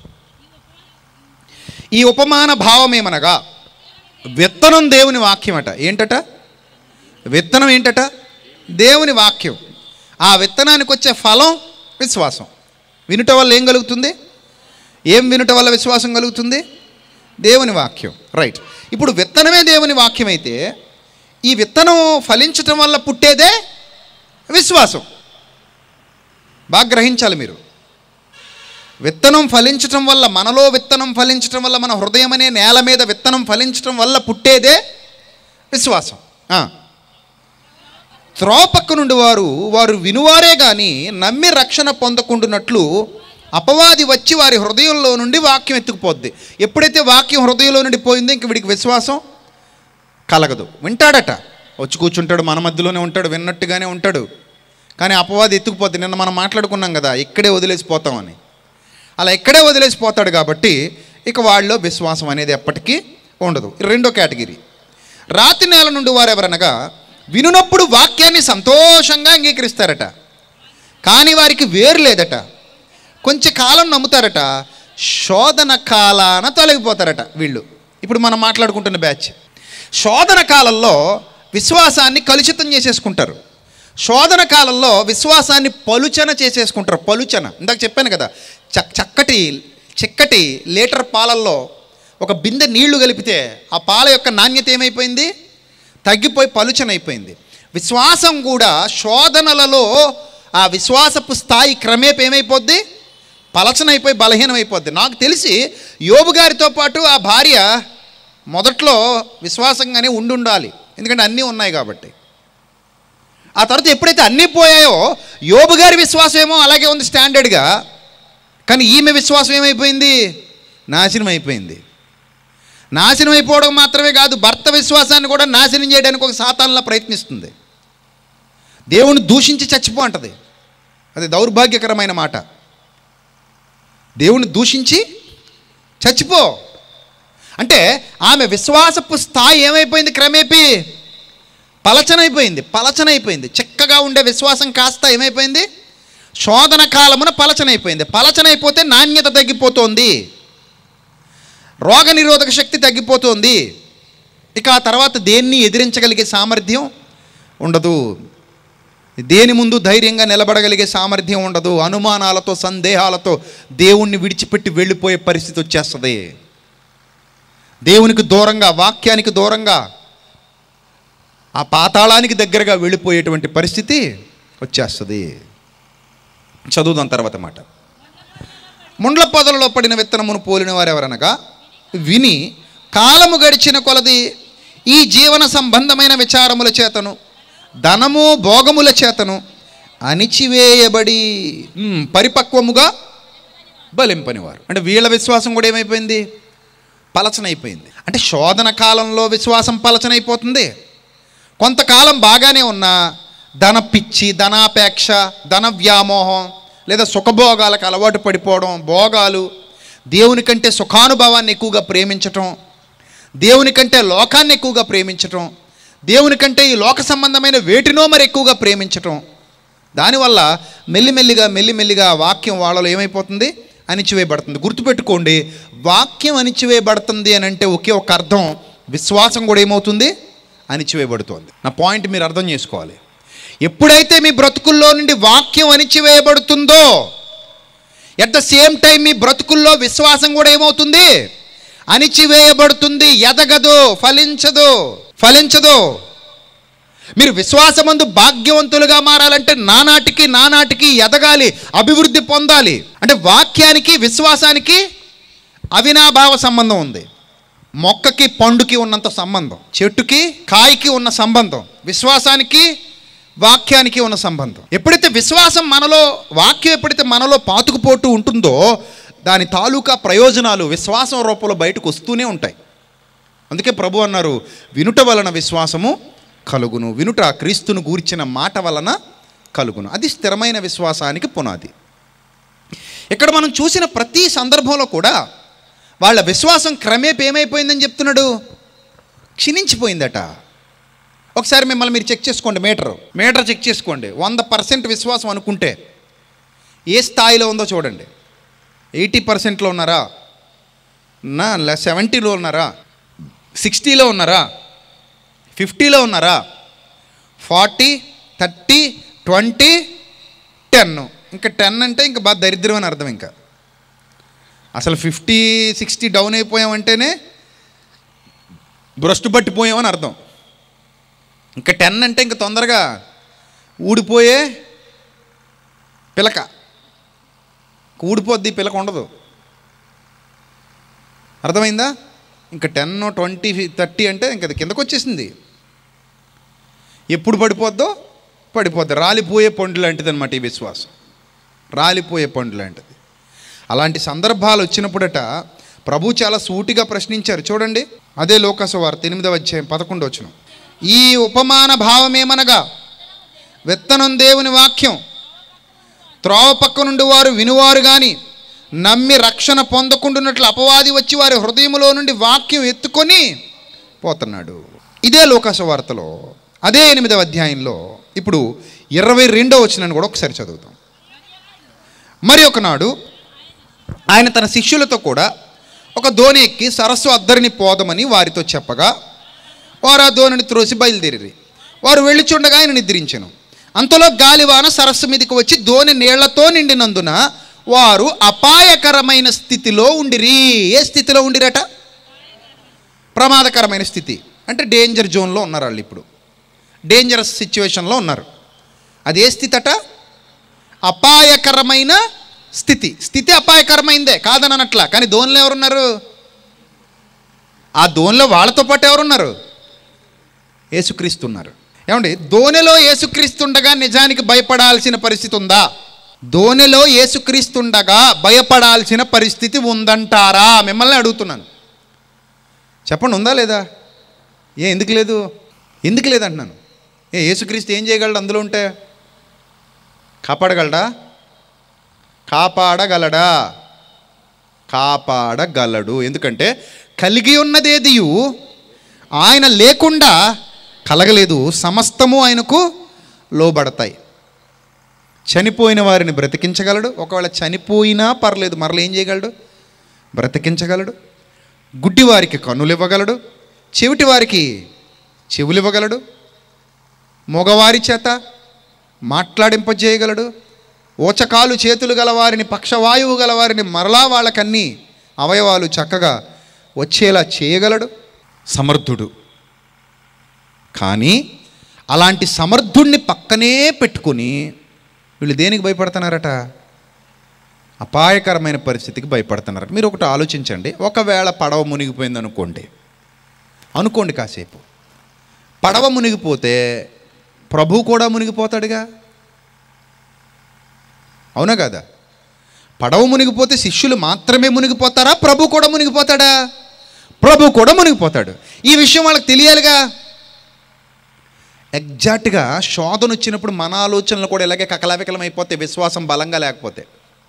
Speaker 2: ఈ ఉపమాన భావం ఏమనగా, విత్తనం దేవుని వాక్యం అట. ఏంటట? విత్తనం ఏంటట? దేవుని వాక్యం. ఆ విత్తనానికి వచ్చే ఫలం విశ్వాసం. వినుట వల్ల ఏం కలుగుతుంది? ఏం వినుట వల్ల విశ్వాసం కలుగుతుంది? దేవుని వాక్యం. రైట్. ఇప్పుడు విత్తనమే దేవుని వాక్యం అయితే ఈ విత్తనం ఫలించటం వల్ల పుట్టేదే విశ్వాసం. బాగా గ్రహించాలి మీరు. విత్తనం ఫలించటం వల్ల, మనలో విత్తనం ఫలించటం వల్ల, మన హృదయం అనే నేల మీద విత్తనం ఫలించటం వల్ల పుట్టేదే విశ్వాసం. త్రోపక్క నుండి వారు వినువారే కానీ నమ్మి రక్షణ పొందకుండునట్లు అపవాది వచ్చి వారి హృదయంలో నుండి వాక్యం ఎత్తుకుపోద్ది. ఎప్పుడైతే వాక్యం హృదయంలో నుండి పోయిందో ఇంక వీడికి విశ్వాసం కలగదు. వింటాడట, వచ్చి కూర్చుంటాడు, మన మధ్యలోనే ఉంటాడు, విన్నట్టుగానే ఉంటాడు, కానీ అపవాది ఎత్తుకుపోద్ది. నిన్న మనం మాట్లాడుకున్నాం కదా, ఇక్కడే వదిలేసిపోతామని. అలా ఇక్కడే వదిలేసిపోతాడు కాబట్టి ఇక వాళ్ళలో విశ్వాసం అనేది ఎప్పటికీ ఉండదు. రెండో కేటగిరీ, రాతి నేల నుండి వారు ఎవరనగా వినునప్పుడు వాక్యాన్ని సంతోషంగా అంగీకరిస్తారట, కానీ వారికి వేరు లేదట. కొంచెం కాలం నమ్ముతారట, శోధన కాలాన తొలగిపోతారట వీళ్ళు. ఇప్పుడు మనం మాట్లాడుకుంటున్న బ్యాచ్ శోధన కాలంలో విశ్వాసాన్ని కలుషితం చేసేసుకుంటారు. శోధన కాలంలో విశ్వాసాన్ని పలుచన చేసేసుకుంటారు. పలుచన ఇందాక చెప్పాను కదా, చిక్కటి లీటర్ పాలల్లో ఒక బిందె నీళ్లు కలిపితే ఆ పాల యొక్క నాణ్యత ఏమైపోయింది? తగ్గిపోయి పలుచన అయిపోయింది. విశ్వాసం కూడా శోధనలలో ఆ విశ్వాసపు స్థాయి క్రమేపీ ఏమైపోద్ది? పలచనైపోయి బలహీనమైపోద్ది. నాకు తెలిసి యోబు గారితో పాటు ఆ భార్య మొదట్లో విశ్వాసంగానే ఉండాలి, ఎందుకంటే అన్నీ ఉన్నాయి కాబట్టి. ఆ తర్వాత ఎప్పుడైతే అన్నీ పోయాయో యోబు గారి విశ్వాసం ఏమో అలాగే ఉంది స్టాండర్డ్గా, కానీ ఈమె విశ్వాసం ఏమైపోయింది? నాశనం అయిపోయింది. నాశనం అయిపోవడం మాత్రమే కాదు, భర్త విశ్వాసాన్ని కూడా నాశనం చేయడానికి ఒక సాతానులా ప్రయత్నిస్తుంది. దేవుని దూషించి చచ్చిపో అంటది. అది దౌర్భాగ్యకరమైన మాట. దేవుని దూషించి చచ్చిపో అంటే ఆమె విశ్వాసపు స్థాయి ఏమైపోయింది? క్రమేపీ పలచనైపోయింది. చక్కగా ఉండే విశ్వాసం కాస్త ఏమైపోయింది? శోధన కాలమున పలచనైపోయింది. పలచనైపోతే నాణ్యత తగ్గిపోతుంది, రోగ నిరోధక శక్తి తగ్గిపోతుంది. ఇక ఆ తర్వాత దేన్ని ఎదిరించగలిగే సామర్థ్యం ఉండదు, దేని ముందు ధైర్యంగా నిలబడగలిగే సామర్థ్యం ఉండదు. అనుమానాలతో, సందేహాలతో దేవుణ్ణి విడిచిపెట్టి వెళ్ళిపోయే పరిస్థితి వచ్చేస్తుంది. దేవునికి దూరంగా, వాక్యానికి దూరంగా, ఆ పాతాళానికి దగ్గరగా వెళ్ళిపోయేటువంటి పరిస్థితి వచ్చేస్తుంది. చదువుదాం తర్వాత మాట. ముండ్ల పొదలలో పడిన విత్తనమును పోలిన వారు ఎవరనగా విని కాలము గడిచిన కొలది ఈ జీవన సంబంధమైన విచారముల చేతను ధనము భోగముల చేతను అణిచివేయబడి పరిపక్వముగా బలింపనివారు. అంటే వీళ్ళ విశ్వాసం కూడా ఏమైపోయింది? పలచనైపోయింది. అంటే శోధన కాలంలో విశ్వాసం పలచనైపోతుంది. కొంతకాలం బాగానే ఉన్నా ధన పిచ్చి, ధనాపేక్ష, ధన వ్యామోహం, లేదా సుఖభోగాలకు అలవాటు పడిపోవడం, భోగాలు, దేవుని కంటే సుఖానుభవాన్ని ఎక్కువగా ప్రేమించటం, దేవుని కంటే లోకాన్ని ఎక్కువగా ప్రేమించటం, దేవుని కంటే ఈ లోక సంబంధమైన వేటినో మరి ఎక్కువగా ప్రేమించటం, దానివల్ల మెల్లిమెల్లిగా వాక్యం వాళ్ళలో ఏమైపోతుంది? అణిచివేయబడుతుంది. గుర్తుపెట్టుకోండి, వాక్యం అణిచివేయబడుతుంది అని అంటే ఒకే ఒక అర్థం, విశ్వాసం కూడా ఏమవుతుంది? అణిచివేయబడుతుంది. నా పాయింట్ మీరు అర్థం చేసుకోవాలి. ఎప్పుడైతే మీ బ్రతుకుల్లో నుండి వాక్యం అణిచివేయబడుతుందో ఎట్ ద సేమ్ టైం మీ బ్రతుకుల్లో విశ్వాసం కూడా ఏమవుతుంది? అణిచివేయబడుతుంది. ఎదగదు, ఫలించదు. మీరు విశ్వాసమందు భాగ్యవంతులుగా మారాలంటే నానాటికి ఎదగాలి, అభివృద్ధి పొందాలి. అంటే వాక్యానికి విశ్వాసానికి అవినాభావ సంబంధం ఉంది. మొక్కకి పండుకి ఉన్నంత సంబంధం, చెట్టుకి కాయకి ఉన్న సంబంధం, విశ్వాసానికి వాక్యానికి ఉన్న సంబంధం. ఎప్పుడైతే విశ్వాసం మనలో, వాక్యం ఎప్పుడైతే మనలో పాతుకుపోతూ ఉంటుందో దాని తాలూకా ప్రయోజనాలు విశ్వాసం రూపంలో బయటకు వస్తూనే ఉంటాయి. అందుకే ప్రభు అన్నారు, వినుట వలన విశ్వాసము కలుగును, వినుట క్రీస్తును గూర్చిన మాట వలన కలుగును. అది స్థిరమైన విశ్వాసానికి పునాది. ఇక్కడ మనం చూసిన ప్రతి సందర్భంలో కూడా వాళ్ళ విశ్వాసం క్రమేపీ ఏమైపోయిందని చెప్తున్నాడు? క్షీణించిపోయిందట. ఒకసారి మిమ్మల్ని మీరు చెక్ చేసుకోండి, మీటర్ చెక్ చేసుకోండి. 100% విశ్వాసం అనుకుంటే ఏ స్థాయిలో ఉందో చూడండి. 80%లో ఉన్నారా? 70లో ఉన్నారా? 60లో ఉన్నారా? 50లో ఉన్నారా? 40, 30, 20, 10. ఇంకా 10 అంటే ఇంకా బాగా దరిద్రం అని అర్థం. ఇంకా అసలు 50, 60 డౌన్ అయిపోయామంటేనే భ్రష్టు పట్టిపోయామని అర్థం. ఇంకా 10 అంటే ఇంకా తొందరగా ఊడిపోయే పిలక, ఊడిపోద్ది, ఈ పిల్లకి ఉండదు. అర్థమైందా? ఇంకా 10, 20, 30 అంటే ఇంక అది కిందకు వచ్చేసింది. ఎప్పుడు పడిపోద్దో పడిపోద్ది. రాలిపోయే పండు లాంటిది అనమాట ఈ విశ్వాసం. రాలిపోయే పండు లాంటిది. అలాంటి సందర్భాలు వచ్చినప్పుడట ప్రభు చాలా సూటిగా ప్రశ్నించారు. చూడండి, అదే లోకాసువార్త 8వ అధ్యాయం 11వ వచనం. ఈ ఉపమాన భావమేమనగా, విత్తనం దేవుని వాక్యం, త్రోవ పక్క నుండి వారు వినువారు కానీ నమ్మి రక్షణ పొందకుండాన్నట్లు అపవాది వచ్చి వారి హృదయంలో నుండి వాక్యం ఎత్తుకొని పోతున్నాడు. ఇదే లోకాసువార్తలో అదే 8వ అధ్యాయంలో ఇప్పుడు 22వ వచనాన్ని కూడా ఒకసారి చదువుతాం. మరి ఒకనాడు ఆయన తన శిష్యులతో కూడా ఒక దోణి ఎక్కి సరస్సు అద్దరిని పోదమని వారితో చెప్పగా వారు ఆ దోణిని త్రోసి బయలుదేరి వారు వెళ్ళి చూడగా ఆయన నిద్రించెను. అంతలో గాలివాన సరస్సు మీదకి వచ్చి దోణి నీళ్లతో నిండినందున వారు అపాయకరమైన స్థితిలో ఉండిరి. ఏ స్థితిలో ఉండిరట? ప్రమాదకరమైన స్థితి. అంటే డేంజర్ జోన్లో ఉన్నారు వాళ్ళు. ఇప్పుడు డేంజరస్ సిచ్యువేషన్లో ఉన్నారు. అది ఏ స్థితి అట? అపాయకరమైన స్థితి. స్థితి అపాయకరమైందే, కాదనట్లా. కానీ దోణిలో ఎవరున్నారు? ఆ దోణిలో వాళ్ళతో పాటు ఎవరున్నారు? యేసుక్రీస్తు ఉన్నారు. ఏమండి, దోణిలో యేసుక్రీస్తుండగా నిజానికి భయపడాల్సిన పరిస్థితి ఉందా? దోణిలో యేసుక్రీస్తుండగా భయపడాల్సిన పరిస్థితి ఉందంటారా? మిమ్మల్ని అడుగుతున్నాను, చెప్పండి. ఉందా లేదా? ఎందుకు లేదు? ఎందుకు లేదంటున్నాను. యేసుక్రీస్తు ఏం చేయగలడు అందులో ఉంటే? కాపాడగలడా? కాపాడగలడా? కాపాడగలడు. ఎందుకంటే కలిగి ఉన్నదేదియు ఆయన లేకుండా కలగలేదు. సమస్తము ఆయనకు లోబడతాయి. చనిపోయిన వారిని బ్రతికించగలడు. ఒకవేళ చనిపోయినా పర్లేదు, మరలా ఏం చేయగలడు? బ్రతికించగలడు. గుడ్డి వారికి కన్నులు ఇవ్వగలడు. చెవిటి వారికి చెవులు ఇవ్వగలడు. మగవారి చేత మాట్లాడింపజేయగలడు. ఓచకాలు చేతులు గలవారిని, పక్షవాయువు గలవారిని మరలా వాళ్ళకన్నీ అవయవాలు చక్కగా వచ్చేలా చేయగలడు. సమర్థుడు. కానీ అలాంటి సమర్థుణ్ణి పక్కనే పెట్టుకుని వీళ్ళు దేనికి భయపడుతున్నారట? అపాయకరమైన పరిస్థితికి భయపడుతున్నారు. మీరు ఒకటి ఆలోచించండి. ఒకవేళ పడవ మునిగిపోయింది అనుకోండి కాసేపు. పడవ మునిగిపోతే ప్రభు కూడా మునిగిపోతాడుగా, అవునా కదా? పడవ మునిగిపోతే శిష్యులు మాత్రమే మునిగిపోతారా? ప్రభు కూడా మునిగిపోతాడా? ప్రభు కూడా మునిగిపోతాడు. ఈ విషయం వాళ్ళకి తెలియాలిగా. ఎగ్జాక్ట్గా శోధన వచ్చినప్పుడు మన ఆలోచనలు కూడా ఇలాగే కకలావికలం అయిపోతాయి. విశ్వాసం బలంగా లేకపోతే,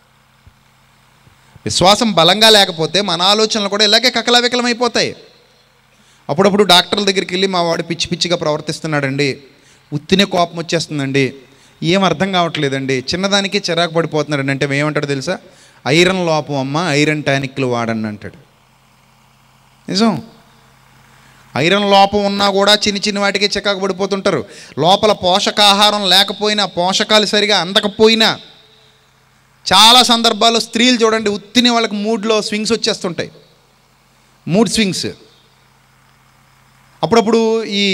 Speaker 2: విశ్వాసం బలంగా లేకపోతే మన ఆలోచనలు కూడా ఇలాగే కకలావికలం అయిపోతాయి. అప్పుడప్పుడు డాక్టర్ల దగ్గరికి వెళ్ళి మా వాడు పిచ్చి పిచ్చిగా ప్రవర్తిస్తున్నాడండి, ఉత్తినే కోపం వచ్చేస్తుందండి, ఏం అర్థం కావట్లేదండి, చిన్నదానికి చిరాకు పడిపోతున్నాడు అంటే ఏమంటాడు తెలుసా? ఐరన్ లోపం అమ్మ, ఐరన్ టానిక్లు వాడండి అంటాడు. నిజం. ఐరన్ లోపం ఉన్నా కూడా చిన్న చిన్న వాటికి చికాకు పడిపోతుంటారు. లోపల పోషకాహారం లేకపోయినా, పోషకాలు సరిగా అందకపోయినా, చాలా సందర్భాల్లో స్త్రీలు చూడండి, ఉత్తిని వాళ్ళకి మూడ్లో స్వింగ్స్ వచ్చేస్తుంటాయి. Mood swings. అప్పుడప్పుడు ఈ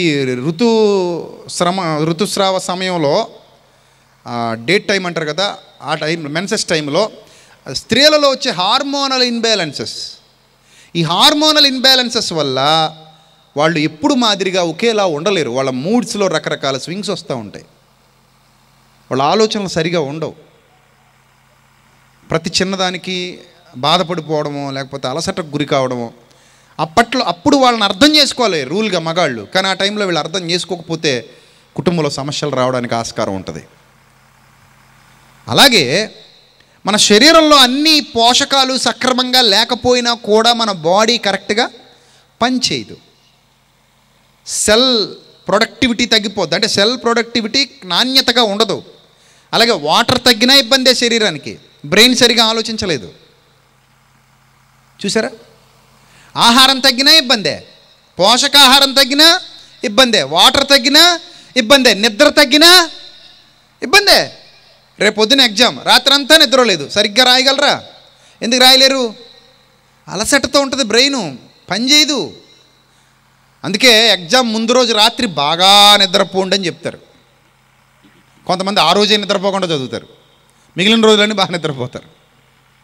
Speaker 2: ఋతుస్రావ సమయంలో డేట్ టైం అంటారు కదా, ఆ టైం మెన్సెస్ టైంలో స్త్రీలలో వచ్చే హార్మోనల్ ఇన్బ్యాలెన్సెస్. ఈ హార్మోనల్ ఇన్బ్యాలెన్సెస్ వల్ల వాళ్ళు ఎప్పుడు మాదిరిగా ఒకేలా ఉండలేరు. వాళ్ళ మూడ్స్లో రకరకాల స్వింగ్స్ వస్తూ ఉంటాయి. వాళ్ళ ఆలోచనలు సరిగా ఉండవు. ప్రతి చిన్నదానికి బాధపడిపోవడమో లేకపోతే అలసటకు గురి కావడమో. అప్పుడు వాళ్ళని అర్థం చేసుకోవాలి రూల్గా మగాళ్ళు. కానీ ఆ టైంలో వీళ్ళు అర్థం చేసుకోకపోతే కుటుంబంలో సమస్యలు రావడానికి ఆస్కారం ఉంటుంది. అలాగే మన శరీరంలో అన్ని పోషకాలు సక్రమంగా లేకపోయినా కూడా మన బాడీ కరెక్ట్గా పనిచేయదు. సెల్ ప్రొడక్టివిటీ తగ్గిపోద్ది. అంటే సెల్ ప్రొడక్టివిటీ నాణ్యతగా ఉండదు. అలాగే వాటర్ తగ్గినా ఇబ్బందే శరీరానికి. బ్రెయిన్ సరిగా ఆలోచించలేదు. చూసారా? ఆహారం తగ్గినా ఇబ్బందే, పోషకాహారం తగ్గినా ఇబ్బందే, వాటర్ తగ్గినా ఇబ్బందే, నిద్ర తగ్గినా ఇబ్బందే. రేపు పొద్దున ఎగ్జామ్, రాత్రంతా నిద్రలేదు, సరిగ్గా రాయగలరా? ఎందుకు రాయలేరు? అలసటతో ఉంటుంది, బ్రెయిన్ పనిచేయదు. అందుకే ఎగ్జామ్ ముందు రోజు రాత్రి బాగా నిద్రపోండి అని చెప్తారు. కొంతమంది ఆ రోజే నిద్రపోకుండా చదువుతారు, మిగిలిన రోజులన్నీ బాగా నిద్రపోతారు.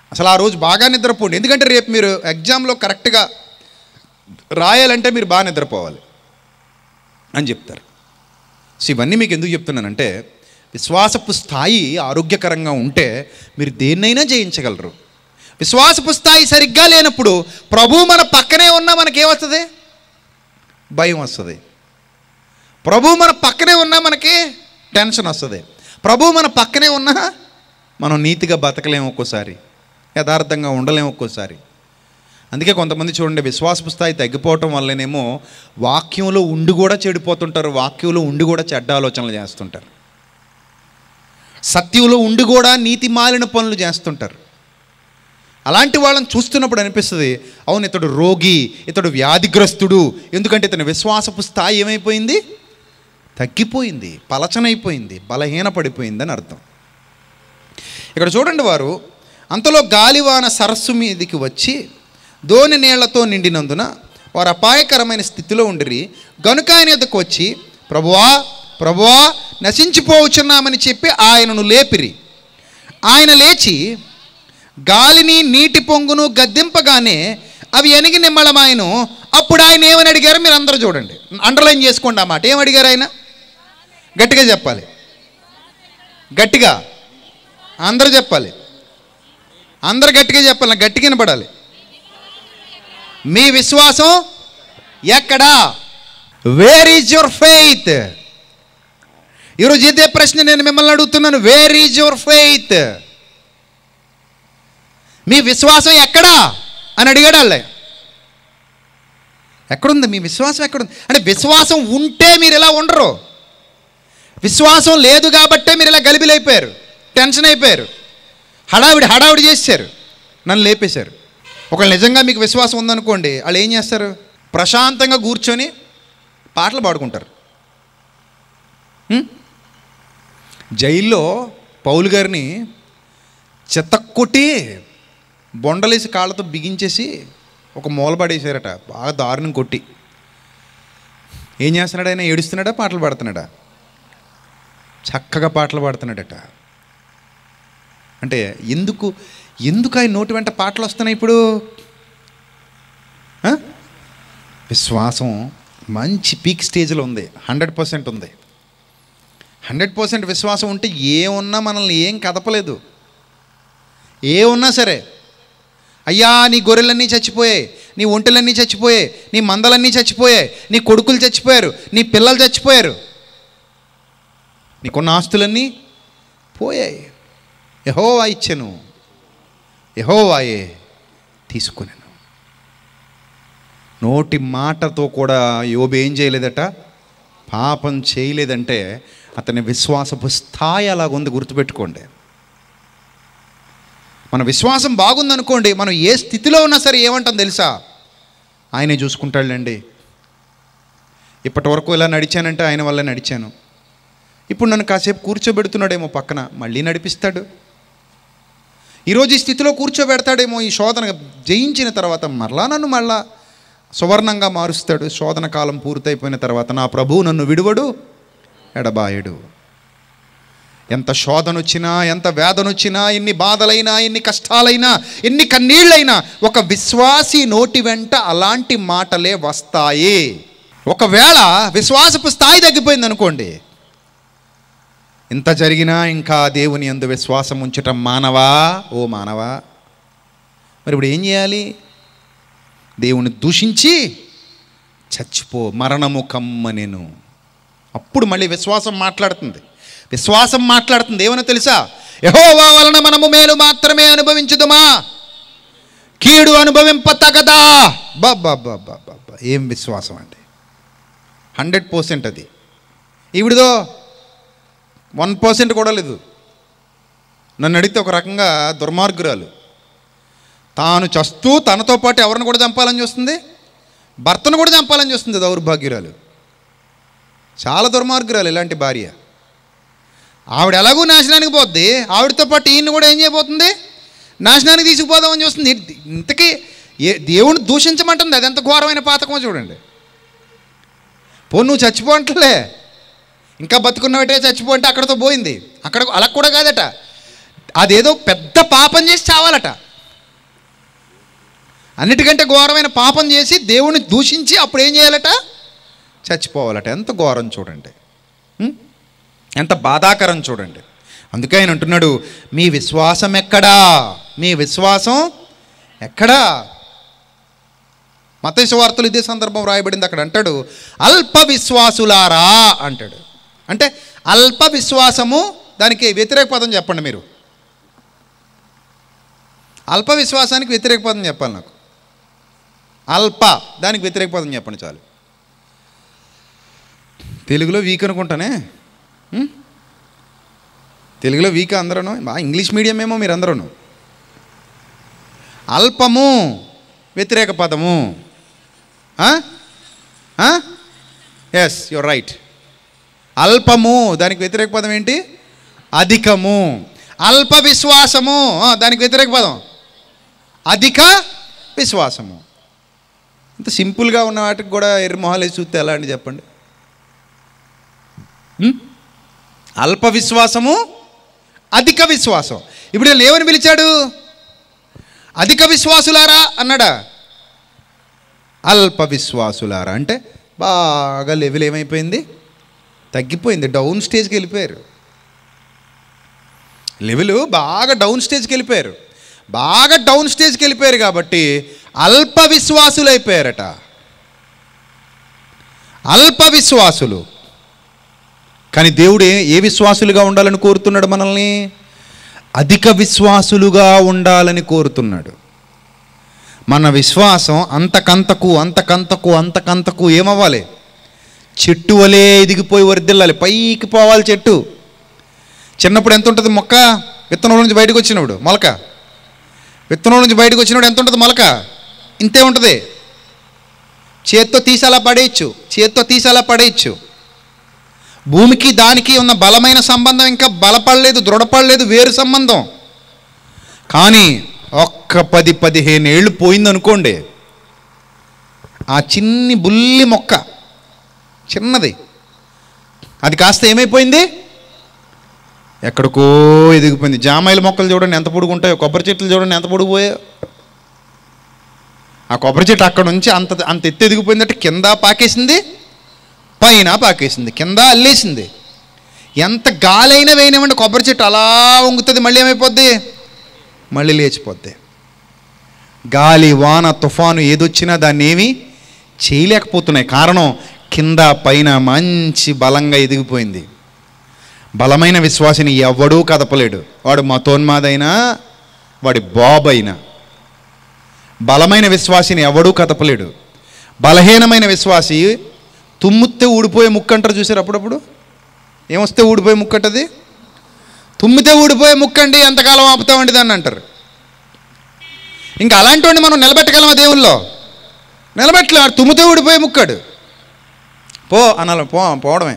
Speaker 2: అసలు ఆ రోజు బాగా నిద్రపోండి, ఎందుకంటే రేపు మీరు ఎగ్జామ్లో కరెక్ట్గా రాయాలంటే మీరు బాగా నిద్రపోవాలి అని చెప్తారు. సో ఇవన్నీ మీకు ఎందుకు చెప్తున్నానంటే, విశ్వాసపు స్థాయి ఆరోగ్యకరంగా ఉంటే మీరు దేన్నైనా జయించగలరు. విశ్వాసపు స్థాయి సరిగ్గా లేనప్పుడు ప్రభు మన పక్కనే ఉన్నా మనకేమొస్తుంది? భయం వస్తుంది. ప్రభు మన పక్కనే ఉన్నా మనకి టెన్షన్ వస్తుంది. ప్రభు మన పక్కనే ఉన్నా మనం నీతిగా బతకలేము, ఒక్కోసారి యథార్థంగా ఉండలేము ఒక్కోసారి. అందుకే కొంతమంది చూడండి, విశ్వాసపు స్థాయి తగ్గిపోవటం వల్లనేమో వాక్యంలో ఉండి కూడా చెడిపోతుంటారు, వాక్యంలో ఉండి కూడా చెడ్డ ఆలోచనలు చేస్తుంటారు, సత్యంలో ఉండి కూడా నీతి మాలిన పనులు చేస్తుంటారు. అలాంటి వాళ్ళని చూస్తున్నప్పుడు అనిపిస్తుంది, అవును ఇతడు రోగి, ఇతడు వ్యాధిగ్రస్తుడు. ఎందుకంటే ఇతని విశ్వాసపు స్థాయి ఏమైపోయింది? తగ్గిపోయింది, పలచనైపోయింది, బలహీనపడిపోయింది అని అర్థం. ఇక్కడ చూడండి, వారు అంతలో గాలివాన సరస్సు మీదికి వచ్చి దోణి నీళ్లతో నిండినందున వారు అపాయకరమైన స్థితిలో ఉండిరి. గనుక ఆయన ఎదుకు వచ్చి, ప్రభువా ప్రభువా నశించిపోవచ్చున్నామని చెప్పి ఆయనను లేపిరి. ఆయన లేచి గాలిని నీటి పొంగును గద్దింపగానే అవి ఎనిగి నిమ్మళమాయను. అప్పుడు ఆయన ఏమని అడిగారు? మీరు అందరూ చూడండి, అండర్లైన్ చేసుకోండి ఆ మాట. ఏమడిగారు ఆయన? గట్టిగా చెప్పాలి, గట్టిగా అందరూ చెప్పాలి, అందరు గట్టిగా చెప్పాలి, నాకు గట్టిగా వినపడాలి. మీ విశ్వాసం ఎక్కడా? Where is your faith? ఈరోజు ఇదే ప్రశ్న నేను మిమ్మల్ని అడుగుతున్నాను. Where is your faith? మీ విశ్వాసం ఎక్కడా అని అడిగాడు వాళ్ళే. ఎక్కడుంది మీ విశ్వాసం? ఎక్కడుంది అంటే, విశ్వాసం ఉంటే మీరు ఇలా ఉండరు. విశ్వాసం లేదు కాబట్టే మీరు ఇలా గలిబిలైపోయారు, టెన్షన్ అయిపోయారు, హడావిడి చేశారు, నన్ను లేపేశారు. ఒకళ్ళు నిజంగా మీకు విశ్వాసం ఉందనుకోండి, వాళ్ళు ఏం చేస్తారు? ప్రశాంతంగా కూర్చొని పాటలు పాడుకుంటారు. జైల్లో పౌలు గారిని చెత్తకొట్టి బొండలేసి కాళ్ళతో బిగించేసి ఒక మూల పడేసారట, బాగా దారుణం కొట్టి. ఏం చేస్తున్నాడు ఆయన? ఏడుస్తున్నాడా, పాటలు పాడుతున్నాడా? చక్కగా పాటలు పాడుతున్నాడట. అంటే ఎందుకు ఆయన నోటి వెంట పాటలు వస్తున్నాయి ఇప్పుడు? విశ్వాసం మంచి పీక్ స్టేజ్లో ఉంది, 100% ఉంది. 100% విశ్వాసం ఉంటే ఏమున్నా మనల్ని ఏం కదపలేదు. ఏమున్నా సరే, అయ్యా నీ గొర్రెలన్నీ చచ్చిపోయాయి, నీ ఒంటెలన్నీ చచ్చిపోయాయి, నీ మందలన్నీ చచ్చిపోయాయి, నీ కొడుకులు చచ్చిపోయారు, నీ పిల్లలు చచ్చిపోయారు, నీకున్న ఆస్తులన్నీ పోయాయి. యెహోవా ఇచ్చెను, యెహోవాయే తీసుకునేను. నోటి మాటతో కూడా యోబు ఏం చేయలేదట? పాపం చేయలేదంటే అతని విశ్వాసపు స్థాయి అలాగుంది, గుర్తుపెట్టుకోండి. మన విశ్వాసం బాగుందనుకోండి, మనం ఏ స్థితిలో ఉన్నా సరే ఏమంటాం తెలుసా? ఆయనే చూసుకుంటాడులేండి. ఇప్పటి వరకు ఇలా నడిచానంటే ఆయన వల్ల నడిచాను, ఇప్పుడు నన్ను కాసేపు కూర్చోబెడుతున్నాడేమో పక్కన, మళ్ళీ నడిపిస్తాడు. ఈరోజు ఈ స్థితిలో కూర్చోబెడతాడేమో, ఈ శోధన జయించిన తర్వాత మళ్ళా సువర్ణంగా మారుస్తాడు. శోధన కాలం పూర్తయిపోయిన తర్వాత నా ప్రభువు నన్ను విడువడు, ఎడబాయడు. ఎంత శోధన వచ్చినా, ఎంత వేదన వచ్చినా, ఎన్ని బాధలైనా, ఎన్ని కష్టాలైనా, ఎన్ని కన్నీళ్ళైనా ఒక విశ్వాసి నోటి వెంట అలాంటి మాటలే వస్తాయి. ఒకవేళ విశ్వాసపు స్థాయి తగ్గిపోయింది అనుకోండి, ఇంత జరిగినా ఇంకా దేవుని యందు విశ్వాసం ఉంచటం మానవా? ఓ మానవా, మరి ఇప్పుడు ఏం చేయాలి? దేవుని దూషించి చచ్చిపో, మరణము కమ్మనెను. అప్పుడు మళ్ళీ విశ్వాసం మాట్లాడుతుంది. విశ్వాసం మాట్లాడుతుంది ఏమనో తెలుసా? యెహోవా వలన మనము మేలు మాత్రమే అనుభవించుదుమా, కీడు అనుభవింపతగదా. బాబా ఏం విశ్వాసం అండి! 100% అది. ఈవిడదో 1% కూడా లేదు. నన్ను అడిగితే ఒక రకంగా దుర్మార్గురాలు. తాను చస్తూ తనతో పాటు ఎవరిని కూడా చంపాలని చూస్తుంది, భర్తను కూడా చంపాలని చూస్తుంది. దౌర్భాగ్యురాలు, చాలా దుర్మార్గురాలు ఇలాంటి భార్య. ఆవిడ ఎలాగూ నాశనానికి పోద్ది, ఆవిడతో పాటు ఈయన్ని కూడా ఏం చేయబోతుంది? నాశనానికి తీసుకుపోదామని చూస్తుంది. ఇంతకీ దేవుని దూషించమంటుంది. అది ఎంత ఘోరమైన పాతకమో చూడండి. నువ్వు చచ్చిపోంటలే, ఇంకా బతుకున్నవటే, చచ్చిపోంటే అక్కడతో పోయింది. అక్కడ అలా కూడా కాదట, అదేదో పెద్ద పాపం చేసి చావాలట. అన్నిటికంటే ఘోరమైన పాపం చేసి దేవుని దూషించి అప్పుడు ఏం చేయాలట? చచ్చిపోవాలట. ఎంత ఘోరం చూడండి, ఎంత బాధాకరం చూడండి. అందుకే ఆయన అంటున్నాడు, మీ విశ్వాసం ఎక్కడా? మీ విశ్వాసం ఎక్కడా? మత్తయి సువార్తలో ఇదే సందర్భం రాయబడింది. అక్కడ అంటాడు, అల్ప విశ్వాసులారా అంటాడు. అంటే అల్ప విశ్వాసము, దానికి వ్యతిరేక పదం చెప్పండి మీరు. అల్ప విశ్వాసానికి వ్యతిరేక పదం చెప్పాలి నాకు. అల్ప, దానికి వ్యతిరేక పదం చెప్పండి చాలు. తెలుగులో వీక్ అనుకుంటానే. తెలుగులో వీక్ అందరూ, ఇంగ్లీష్ మీడియం ఏమో మీరు అందరూ. అల్పము వ్యతిరేక పదము. Yes, your right. అల్పము దానికి వ్యతిరేక పదం ఏంటి? అధికము. అల్ప విశ్వాసము దానికి వ్యతిరేక పదం అధిక విశ్వాసము. ఇంత సింపుల్గా ఉన్న వాటికి కూడా ఎర్రి మొహాలు వేసి చూస్తే ఎలా అండి చెప్పండి? అల్ప విశ్వాసము, అధిక విశ్వాసం. ఇప్పుడు వీళ్ళు ఏమని పిలిచాడు? అధిక విశ్వాసులారా అన్నాడా? అల్ప విశ్వాసులారా అంటే బాగా లెవెల్ ఏమైపోయింది? తగ్గిపోయింది. డౌన్ స్టేజ్కి వెళ్ళిపోయారు. లెవెల్ బాగా డౌన్ స్టేజ్కి వెళ్ళిపోయారు. బాగా డౌన్ స్టేజ్కి వెళ్ళిపోయారు కాబట్టి అల్ప విశ్వాసులు అయిపోయారట. అల్ప విశ్వాసులు. కానీ దేవుడు ఏ విశ్వాసులుగా ఉండాలని కోరుతున్నాడు? మనల్ని అధిక విశ్వాసులుగా ఉండాలని కోరుతున్నాడు. మన విశ్వాసం అంతకంతకు అంతకంతకు అంతకంతకు ఏమవ్వాలి? చెట్టు వలే ఎదిగిపోయి వర్దిల్లాలి, పైకి పోవాలి చెట్టు. చిన్నప్పుడు ఎంత ఉంటుంది మొక్క? విత్తనం నుంచి బయటకు వచ్చినప్పుడు మొలక. విత్తనం నుంచి బయటకు వచ్చినప్పుడు ఎంత ఉంటుంది మొలక? ఇంతే ఉంటుంది. చేత్తో తీసేలా పడేయచ్చు, చేత్తో తీసేలా పడేయచ్చు. భూమికి దానికి ఉన్న బలమైన సంబంధం ఇంకా బలపడలేదు, దృఢపడలేదు, వేరు సంబంధం. కానీ ఒక్క 10-15 ఏళ్ళు పోయిందనుకోండి, ఆ చిన్ని బుల్లి మొక్క చిన్నది, అది కాస్త ఏమైపోయింది? ఎక్కడికో ఎదిగిపోయింది. జామాయిల మొక్కలు చూడండి ఎంత పొడుగుంటాయో, కొబ్బరి చెట్లు చూడండి ఎంత పొడుగుపోయాయో. ఆ కొబ్బరి చెట్టు అక్కడ నుంచి అంత ఎత్తు ఎదిగిపోయిందంటే కింద పాకేసింది, పైన పాకేసింది, కింద అల్లేసింది. ఎంత గాలైనా వేయనివ్వండి, కొబ్బరి చెట్టు అలా వంగుతుంది, మళ్ళీ ఏమైపోద్ది? మళ్ళీ లేచిపోద్ది. గాలి, వాన, తుఫాను ఏదొచ్చినా దాన్ని ఏమీ చేయలేకపోతున్నాయి. కారణం కింద పైన మంచి బలంగా ఎదిగిపోయింది. బలమైన విశ్వాసిని ఎవడూ కదపలేడు. వాడు మతోన్మాదైనా, వాడి బాబైనా. బలమైన విశ్వాసిని ఎవడూ కదపలేడు. బలహీనమైన విశ్వాసి తుమ్మితే ఊడిపోయే ముక్కు అంటారు చూసారు అప్పుడప్పుడు. ఏమొస్తే ఊడిపోయే ముక్కు అంటది? తుమ్మితే ఊడిపోయే ముక్కు అండి, ఎంతకాలం ఆపుతామండి దాన్ని అంటారు. ఇంకా అలాంటి వాడిని మనం నిలబెట్టగలమా దేవుల్లో? నిలబెట్టలేము. తుమ్మితే ఊడిపోయే ముక్కాడు, పో అనాలి, పోవడమే.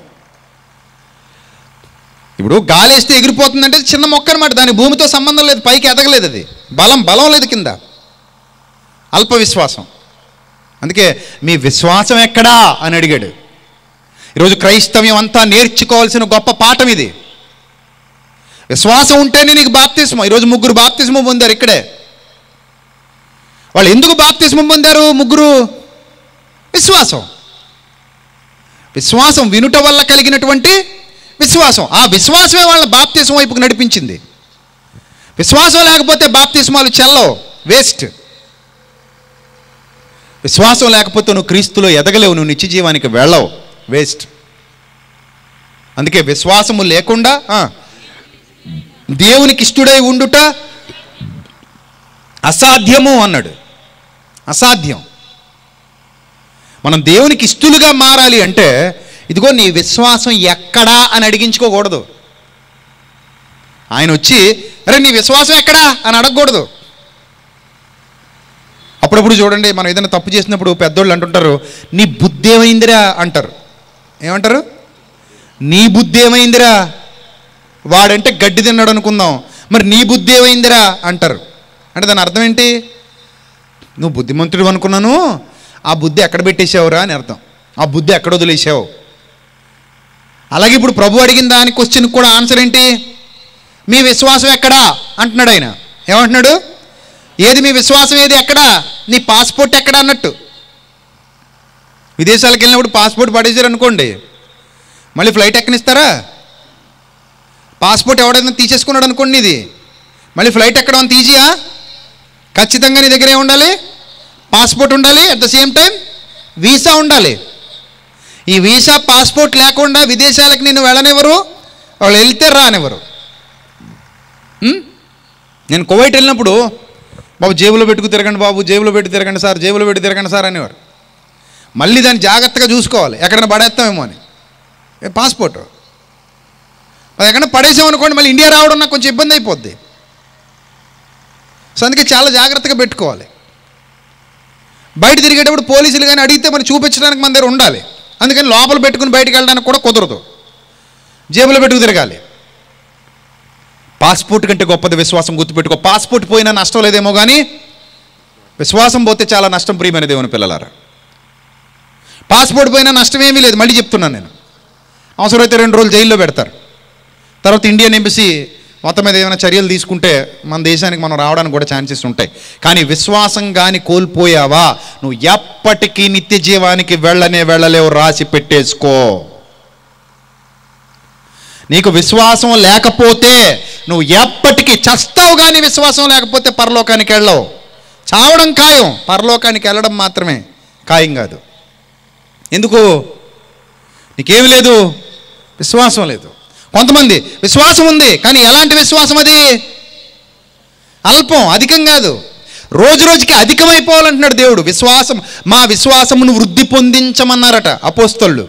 Speaker 2: ఇప్పుడు గాలి వేస్తే ఎగిరిపోతుందంటే చిన్న మొక్క అనమాట, దాని భూమితో సంబంధం లేదు, పైకి ఎదగలేదు, అది బలం లేదు కింద. అల్ప విశ్వాసం. అందుకే మీ విశ్వాసం ఎక్కడా అని అడిగాడు. ఈరోజు క్రైస్తవ్యం అంతా నేర్చుకోవాల్సిన గొప్ప పాఠం ఇది. విశ్వాసం ఉంటేనే నీకు బాప్తిస్మం. ఈరోజు 3 బాప్తిస్మం పొందారు ఇక్కడే. వాళ్ళు ఎందుకు బాప్తిస్మం పొందారు? 3 విశ్వాసం. విశ్వాసం వినుట వల్ల కలిగినటువంటి విశ్వాసం. ఆ విశ్వాసమే వాళ్ళ బాప్తిస్మం వైపుకు నడిపించింది. విశ్వాసం లేకపోతే బాప్తిస్మాలు చెల్లవు, వేస్ట్. విశ్వాసం లేకపోతే నువ్వు క్రీస్తులో ఎదగలేవు, నువ్వు నిత్య జీవానికి వెళ్ళవు, వేస్ట్. అందుకే విశ్వాసము లేకుండా దేవునికి ఇష్టడై ఉండుట అసాధ్యము అన్నాడు. అసాధ్యం. మనం దేవునికి ఇష్టలుగా మారాలి అంటే ఇదిగో నీ విశ్వాసం ఎక్కడా అని అడిగించుకోకూడదు. ఆయన వచ్చి అరే నీ విశ్వాసం ఎక్కడా అని అడగకూడదు. అప్పుడప్పుడు చూడండి, మనం ఏదైనా తప్పు చేసినప్పుడు పెద్దోళ్ళు అంటుంటారు, నీ బుద్ధి ఏమైందిరా అంటారు. ఏమంటారు? నీ బుద్ధి ఏమైందిరా. వాడంటే గడ్డి తిన్నాడు అనుకుందాం, మరి నీ బుద్ధి ఏమైందిరా అంటారు. అంటే దాని అర్థం ఏంటి? నువ్వు బుద్ధిమంతుడు అనుకున్నాను, ఆ బుద్ధి ఎక్కడ పెట్టేసావురా అని అర్థం. ఆ బుద్ధి ఎక్కడ వదిలేసావు. అలాగే ఇప్పుడు ప్రభు అడిగిన దాని క్వశ్చన్కి కూడా ఆన్సర్ ఏంటి? మీ విశ్వాసం ఎక్కడా అంటున్నాడు ఆయన. ఏమంటున్నాడు? ఏది మీ విశ్వాసం, ఏది ఎక్కడా, నీ పాస్పోర్ట్ ఎక్కడ అన్నట్టు. విదేశాలకు వెళ్ళినప్పుడు పాస్పోర్ట్ పడేసారు అనుకోండి, మళ్ళీ ఫ్లైట్ ఎక్కనిస్తారా? పాస్పోర్ట్ ఎవడైనా తీసేసుకున్నాడు అనుకోండి ఇది, మళ్ళీ ఫ్లైట్ ఎక్కడం అంత ఈజీయా? ఖచ్చితంగా నీ దగ్గర ఏమి ఉండాలి? పాస్పోర్ట్ ఉండాలి, at the same time visa ఉండాలి. ఈ వీసా పాస్పోర్ట్ లేకుండా విదేశాలకు నేను వెళ్ళనివ్వరు, వాళ్ళు వెళ్తే రానివ్వరు. నేను కువైట్ వెళ్ళినప్పుడు, బాబు జేబులో పెట్టుకు తిరగండి, బాబు జేబులో పెట్టి తిరగండి సార్, జేబులో పెట్టి తిరగండి సార్ అనేవారు. మళ్ళీ దాన్ని జాగ్రత్తగా చూసుకోవాలి, ఎక్కడైనా పడేస్తామేమో అని. పాస్పోర్ట్ అది ఎక్కడైనా పడేసామనుకోండి, మళ్ళీ ఇండియా రావడం నాకు కొంచెం ఇబ్బంది అయిపోద్ది. సో అందుకే చాలా జాగ్రత్తగా పెట్టుకోవాలి. బయట తిరిగేటప్పుడు పోలీసులు కానీ అడిగితే మరి చూపించడానికి మన దగ్గర ఉండాలి. అందుకని లోపల పెట్టుకుని బయటకు వెళ్ళడానికి కూడా కుదరదు, జేబులో పెట్టుకు తిరగాలి. పాస్పోర్ట్ కంటే గొప్పది విశ్వాసం, గుర్తుపెట్టుకో. పాస్పోర్ట్ పోయినా నష్టం లేదేమో కానీ విశ్వాసం పోతే చాలా నష్టం, ప్రియమైన దేవుని పిల్లలారా. పాస్పోర్ట్ పోయినా నష్టం ఏమీ లేదు, మళ్ళీ చెప్తున్నాను నేను. అవసరమైతే 2 రోజులు జైల్లో పెడతారు, తర్వాత ఇండియన్ ఎంబసీ మొత్తం మీద ఏమైనా చర్యలు తీసుకుంటే మన దేశానికి మనం రావడానికి కూడా ఛాన్సెస్ ఉంటాయి. కానీ విశ్వాసం కానీ కోల్పోయావా, నువ్వు ఎప్పటికీ నిత్య జీవానికి వెళ్ళలేవు, రాసి పెట్టేసుకో. నీకు విశ్వాసం లేకపోతే నువ్వు ఎప్పటికీ చస్తావు, కానీ విశ్వాసం లేకపోతే పరలోకానికి వెళ్ళవు. చావడం ఖాయం, పరలోకానికి వెళ్ళడం మాత్రమే ఖాయం కాదు. ఎందుకు? నీకేమి లేదు, విశ్వాసం లేదు. కొంతమంది విశ్వాసం ఉంది, కానీ ఎలాంటి విశ్వాసం అది? అల్పం, అధికం కాదు. రోజు రోజుకి అధికమైపోవాలంటున్నాడు దేవుడు. విశ్వాసం, మా విశ్వాసమును వృద్ధి పొందించమన్నారట అపోస్తలులు.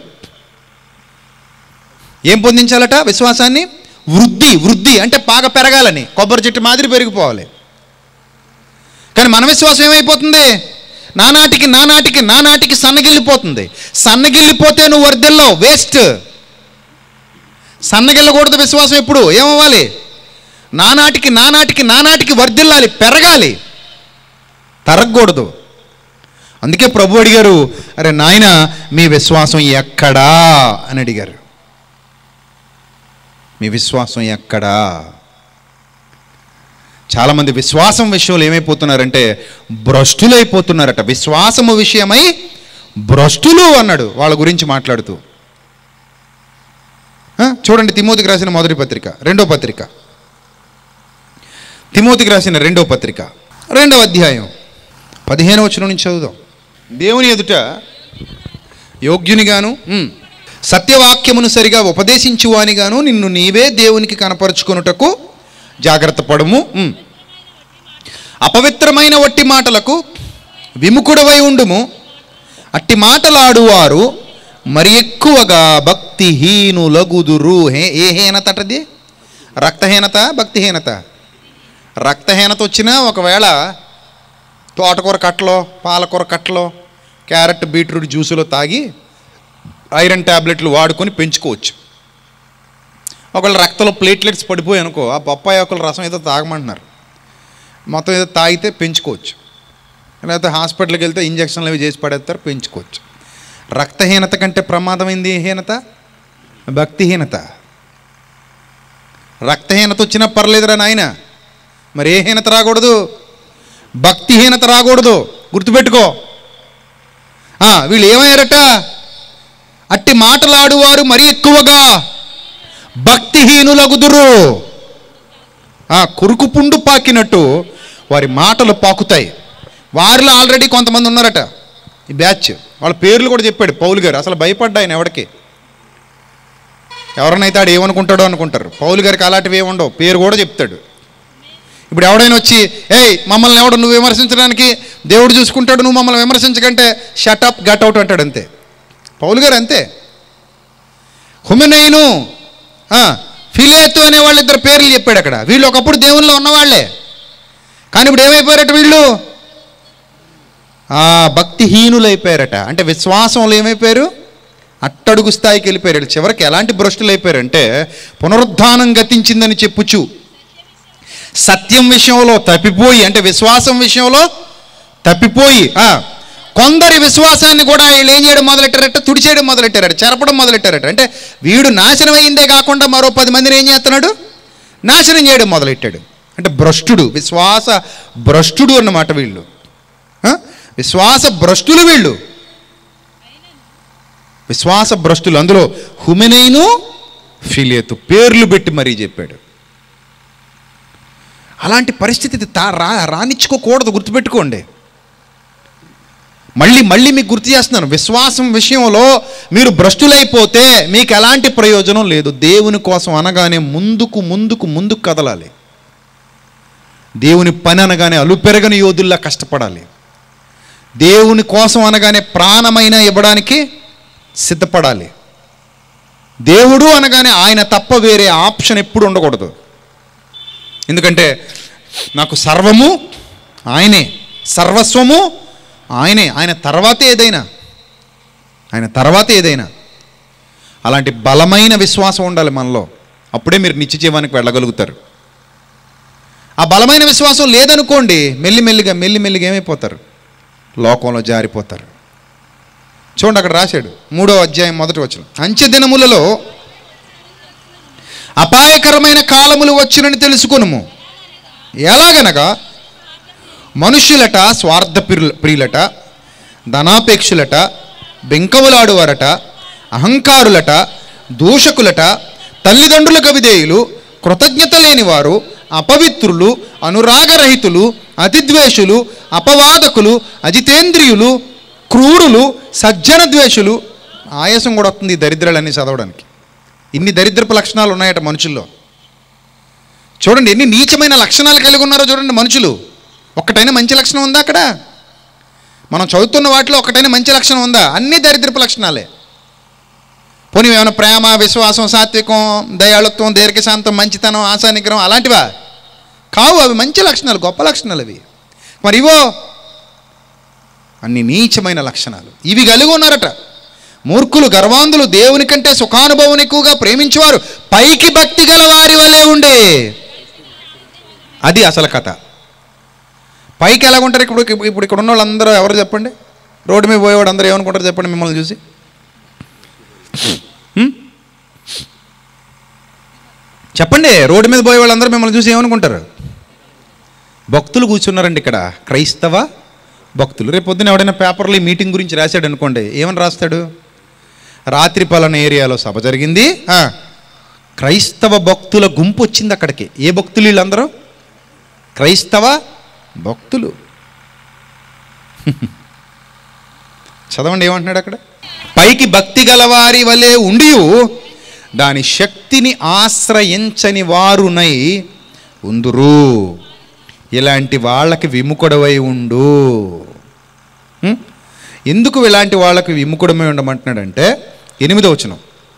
Speaker 2: ఏం పొందించాలట? విశ్వాసాన్ని వృద్ధి అంటే బాగా పెరగాలని, కొబ్బరి చెట్టు మాదిరి పెరిగిపోవాలి. కానీ మన విశ్వాసం ఏమైపోతుంది? నానాటికి సన్నగిల్లిపోతుంది. సన్నగిల్లిపోతే నువ్వు వర్ధిల్లావు, వేస్ట్. సన్నగిల్లకూడదు విశ్వాసం. ఎప్పుడు ఏమవ్వాలి? నానాటికి వర్ధిల్లాలి, పెరగాలి, తరగకూడదు. అందుకే ప్రభు అడిగారు, అరే నాయన మీ విశ్వాసం ఎక్కడా అని అడిగారు. మీ విశ్వాసం ఎక్కడా? చాలామంది విశ్వాసం విషయంలో ఏమైపోతున్నారంటే భ్రష్టులైపోతున్నారట. విశ్వాసము విషయమై భ్రష్టులు అన్నాడు వాళ్ళ గురించి మాట్లాడుతూ. చూడండి, తిమోతికి రాసిన మొదటి పత్రిక, 2వ పత్రిక, తిమోతికి రాసిన 2వ పత్రిక, 2వ అధ్యాయం 15వ వచనం నుంచి చదువుదాం. దేవుని ఎదుట యోగ్యునిగాను సత్యవాక్యమును సరిగా ఉపదేశించువానిగాను నిన్ను నీవే దేవునికి కనపరుచుకొనుటకు జాగ్రత్త పడుము. అపవిత్రమైన వట్టి మాటలకు విముఖుడవై ఉండుము. అట్టి మాటలాడువారు మరి ఎక్కువగా భక్తిహీనులగుదురు. ఏ హీనత అటది? రక్తహీనత, భక్తిహీనత. రక్తహీనత వచ్చినా ఒకవేళ తోటకూర కట్టలో, పాలకూర కట్టలో, క్యారెట్ బీట్రూట్ జ్యూసులో తాగి ఐరన్ ట్యాబ్లెట్లు వాడుకొని పెంచుకోవచ్చు. ఒకవేళ రక్తంలో ప్లేట్లెట్స్ పడిపోయి అనుకో, ఆ బొప్పాయి ఆకుల రసం ఏదో తాగమంటున్నారు, మొత్తం ఏదో తాగితే పెంచుకోవచ్చు. లేకపోతే హాస్పిటల్కి వెళ్తే ఇంజక్షన్లు అవి చేసి పడేస్తారు, పెంచుకోవచ్చు. రక్తహీనత కంటే ప్రమాదమైంది ఏ హీనత? భక్తిహీనత. రక్తహీనత వచ్చినా పర్లేదురా నాయన, మరి ఏ హీనత రాకూడదు? భక్తిహీనత రాకూడదు. గుర్తుపెట్టుకో. వీళ్ళు ఏమయ్యారట? అట్టి మాటలాడువారు మరి ఎక్కువగా భక్తిహీనులగుదురు. కురుకు పుండు పాకినట్టు వారి మాటలు పాకుతాయి. వారిలో ఆల్రెడీ కొంతమంది ఉన్నారట ఈ బ్యాచ్. వాళ్ళ పేర్లు కూడా చెప్పాడు పౌలు గారు. అసలు భయపడ్డా ఆయన ఎవడికి. ఎవరినైతే ఆడు ఏమనుకుంటాడో అనుకుంటారు. పౌలు గారికి అలాంటివి ఏముండవు, పేరు కూడా చెప్తాడు. ఇప్పుడు ఎవడైనా వచ్చి మమ్మల్ని ఎవడు నువ్వు విమర్శించడానికి దేవుడు చూసుకుంటాడు, నువ్వు మమ్మల్ని విమర్శించకంటే షటప్ గట్ అవుట్ అంటాడు. అంతే పౌలు గారు, అంతే. హుమెనైను, ఫిలేతు అనే వాళ్ళిద్దరు పేర్లు చెప్పాడు అక్కడ. వీళ్ళు ఒకప్పుడు దేవుల్లో ఉన్నవాళ్లే, కానీ ఇప్పుడు ఏమైపోయారట వీళ్ళు? భక్తిహీనులైపోయారట. అంటే విశ్వాసంలో ఏమైపోయారు? అట్టడుగు స్థాయికి వెళ్ళిపోయారు. చివరికి ఎలాంటి భ్రష్టులు అయిపోయారంటే పునరుద్ధానం గతించిందని చెప్పుచు సత్యం విషయంలో తప్పిపోయి, అంటే విశ్వాసం విషయంలో తప్పిపోయి కొందరి విశ్వాసాన్ని కూడా వీళ్ళు ఏం చేయడం మొదలెట్టారట? తుడిచేయడం మొదలెట్టారట, చెరపడం మొదలెట్టారట. అంటే వీడు నాశనం అయిందే కాకుండా మరో 10 మందిని ఏం చేస్తున్నాడు? నాశనం చేయడం మొదలెట్టాడు. అంటే భ్రష్టుడు, విశ్వాస భ్రష్టుడు అన్నమాట వీళ్ళు. విశ్వాస భ్రష్టులు వీళ్ళు, విశ్వాస భ్రష్టులు. అందులో హుమెనైను ఫిలేతు పేర్లు పెట్టి మరీ చెప్పాడు. అలాంటి పరిస్థితి రానిచ్చుకోకూడదు, గుర్తుపెట్టుకోండి. మళ్ళీ మీకు గుర్తు చేస్తున్నాను, విశ్వాసం విషయంలో మీరు భ్రష్టులైపోతే మీకు ఎలాంటి ప్రయోజనం లేదు. దేవుని కోసం అనగానే ముందుకు కదలాలి. దేవుని పని అనగానే అలుపెరగని యోధుల్లా కష్టపడాలి. దేవుని కోసం అనగానే ప్రాణమైనా ఇవ్వడానికి సిద్ధపడాలి. దేవుడు అనగానే ఆయన తప్ప వేరే ఆప్షన్ ఎప్పుడు ఉండకూడదు. ఎందుకంటే నాకు సర్వము ఆయనే, సర్వస్వము ఆయనే, ఆయన తర్వాతే ఏదైనా. అలాంటి బలమైన విశ్వాసం ఉండాలి మనలో. అప్పుడే మీరు నిత్య జీవానికి వెళ్ళగలుగుతారు. ఆ బలమైన విశ్వాసం లేదనుకోండి, మెల్లిమెల్లిగా ఏమైపోతారు, లోకంలో జారిపోతారు. చూడండి, అక్కడ రాశాడు 3వ అధ్యాయం 1వ వచనం. అంచె దినములలో అపాయకరమైన కాలములు వచ్చునని తెలుసుకొనుము. ఎలాగనగా మనుష్యులట స్వార్థ ప్రియులట, ధనాపేక్షులట, బెంకములాడువారట, అహంకారులట, దూషకులట, తల్లిదండ్రులకు అవిధేయులు, కృతజ్ఞత లేనివారు, అపవిత్రులు, అనురాగరహితులు, అతిద్వేషులు, అపవాదకులు, అజితేంద్రియులు, క్రూరులు, సజ్జన ద్వేషులు. ఆయాసం కూడా వస్తుంది ఈ దరిద్రాలన్నీ చదవడానికి. ఇన్ని దరిద్రపు లక్షణాలు ఉన్నాయట మనుషుల్లో. చూడండి ఎన్ని నీచమైన లక్షణాలు కలిగి ఉన్నారో చూడండి మనుషులు. ఒక్కటైనా మంచి లక్షణం ఉందా అక్కడ? మనం చదువుతున్న వాటిలో ఒక్కటైనా మంచి లక్షణం ఉందా? అన్ని దరిద్రపు లక్షణాలే. పోనీ ఏమైనా ప్రేమ, విశ్వాసం, సాత్వికం, దయాళుత్వం, దీర్ఘశాంతం, మంచితనం, ఆశానిగ్రహం అలాంటివా? కావు. అవి మంచి లక్షణాలు, గొప్ప లక్షణాలు అవి. మరి ఇవో అన్ని నీచమైన లక్షణాలు. ఇవి కలిగి ఉన్నారట. మూర్ఖులు, గర్వాంధులు, దేవుని కంటే సుఖానుభవం ఎక్కువగా ప్రేమించేవారు, పైకి భక్తి గల వారి వల్లే ఉండే. అది అసలు కథ. పైకి ఎలాగుంటారు? ఇప్పుడు ఇక్కడ ఉన్న వాళ్ళందరూ ఎవరు చెప్పండి? రోడ్డు మీద పోయేవాడు అందరూ ఏమనుకుంటారు చెప్పండి మిమ్మల్ని చూసి? చెప్పండి, రోడ్డు మీద పోయే వాళ్ళందరూ మిమ్మల్ని చూసి ఏమనుకుంటారు? భక్తులు కూర్చున్నారండి ఇక్కడ, క్రైస్తవ భక్తులు. రేపు పొద్దున ఎవడైనా పేపర్లో ఈ మీటింగ్ గురించి రాశాడు అనుకోండి, ఏమని రాస్తాడు? రాత్రి పలానా ఏరియాలో సభ జరిగింది, క్రైస్తవ భక్తుల గుంపు వచ్చింది అక్కడికి. ఏ భక్తులు వీళ్ళందరూ? క్రైస్తవ భక్తులు. చదవండి ఏమంటున్నాడు అక్కడ. పైకి భక్తి గలవారి వలె ఉండి దాని శక్తిని ఆశ్రయించని వారునై ఉందురు. ఇలాంటి వాళ్ళకి విముఖుడవై ఉండు. ఎందుకు ఇలాంటి వాళ్ళకి విముఖుడమై ఉండమంటున్నాడంటే 8వ వచనం.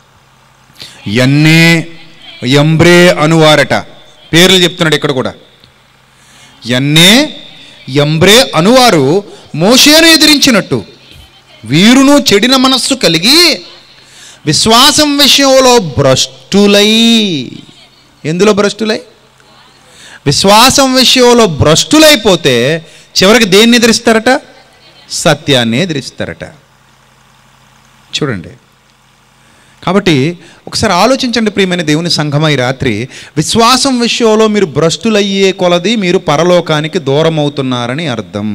Speaker 2: యన్నే యంబ్రే అనువారట. పేర్లు చెప్తున్నాడు ఇక్కడ కూడా. యన్నే యంబ్రే అనువారు మోషేను ఎదిరించినట్టు వీరును చెడిన మనస్సు కలిగి విశ్వాసం విషయంలో భ్రష్టులై. ఎందులో భ్రష్టులై? విశ్వాసం విషయంలో భ్రష్టులైపోతే చివరికి దేన్ని ఎదిరిస్తారట? సత్యాన్ని ఎదిరిస్తారట. చూడండి, కాబట్టి ఒకసారి ఆలోచించండి ప్రియమైన దేవుని సంఘమా. ఈ రాత్రి విశ్వాసం విషయంలో మీరు భ్రష్టులయ్యే కొలది మీరు పరలోకానికి దూరం అవుతున్నారని అర్థం.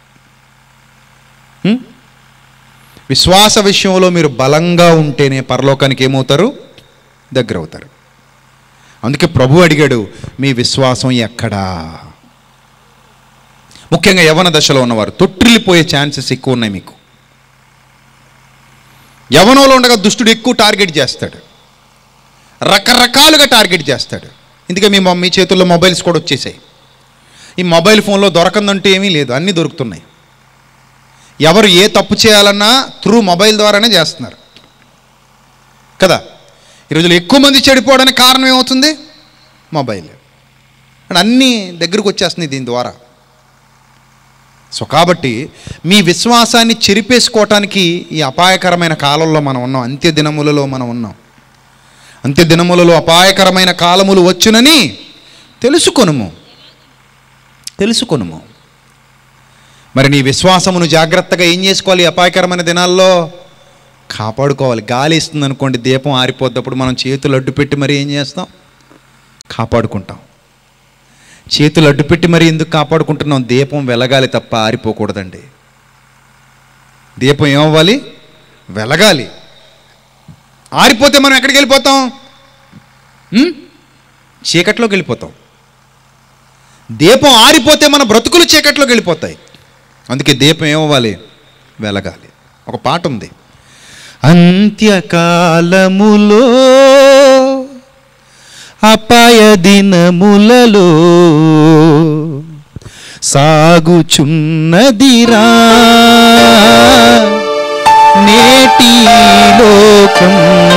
Speaker 2: విశ్వాస విషయంలో మీరు బలంగా ఉంటేనే పరలోకానికి ఏమవుతారు? దగ్గర అవుతారు. అందుకే ప్రభు అడిగాడు, మీ విశ్వాసం ఎక్కడా? ముఖ్యంగా యవ్వన దశలో ఉన్నవారు తొట్టిల్లిపోయే ఛాన్సెస్ ఎక్కువ ఉన్నాయి మీకు. యవ్వనంలో ఉండగా దుష్టుడు ఎక్కువ టార్గెట్ చేస్తాడు, రకరకాలుగా టార్గెట్ చేస్తాడు. ఇందుకే మీ చేతుల్లో మొబైల్స్ కూడా వచ్చేసాయి. ఈ మొబైల్ ఫోన్లో దొరకందంటూ ఏమీ లేదు, అన్నీ దొరుకుతున్నాయి. ఎవరు ఏ తప్పు చేయాలన్నా త్రూ మొబైల్ ద్వారానే చేస్తున్నారు కదా. ఈరోజులో ఎక్కువ మంది చెడిపోవడానికి కారణం ఏమవుతుంది? మొబైల్. అన్నీ దగ్గరకు వచ్చేస్తున్నాయి దీని ద్వారా. సో కాబట్టి మీ విశ్వాసాన్ని చెరిపేసుకోవటానికి ఈ అపాయకరమైన కాలంలో మనం ఉన్నాం. అంత్య దినములలో మనం ఉన్నాం. అంత్య దినములలో అపాయకరమైన కాలములు వచ్చునని తెలుసుకొనుము. మరి నీ విశ్వాసమును జాగ్రత్తగా ఏం చేసుకోవాలి? అపాయకరమైన దినాల్లో కాపాడుకోవాలి. గాలి ఇస్తుంది అనుకోండి, దీపం ఆరిపోద్దప్పుడు మనం చేతులు అడ్డు పెట్టి మరి ఏం చేస్తాం? కాపాడుకుంటాం. చేతులు అడ్డుపెట్టి మరి ఎందుకు కాపాడుకుంటున్నాం? దీపం వెలగాలి తప్ప ఆరిపోకూడదండి. దీపం ఏమవ్వాలి? వెలగాలి. ఆరిపోతే మనం ఎక్కడికి వెళ్ళిపోతాం? చీకట్లోకి వెళ్ళిపోతాం. దీపం ఆరిపోతే మన బ్రతుకులు చీకట్లోకి వెళ్ళిపోతాయి. అందుకే దీపం ఏమవ్వాలి? వెలగాలి. ఒక పాట ఉంది, అంత్యకాలములో అపాయ దినములలో సాగుచున్నదిరా నేటి లోకం.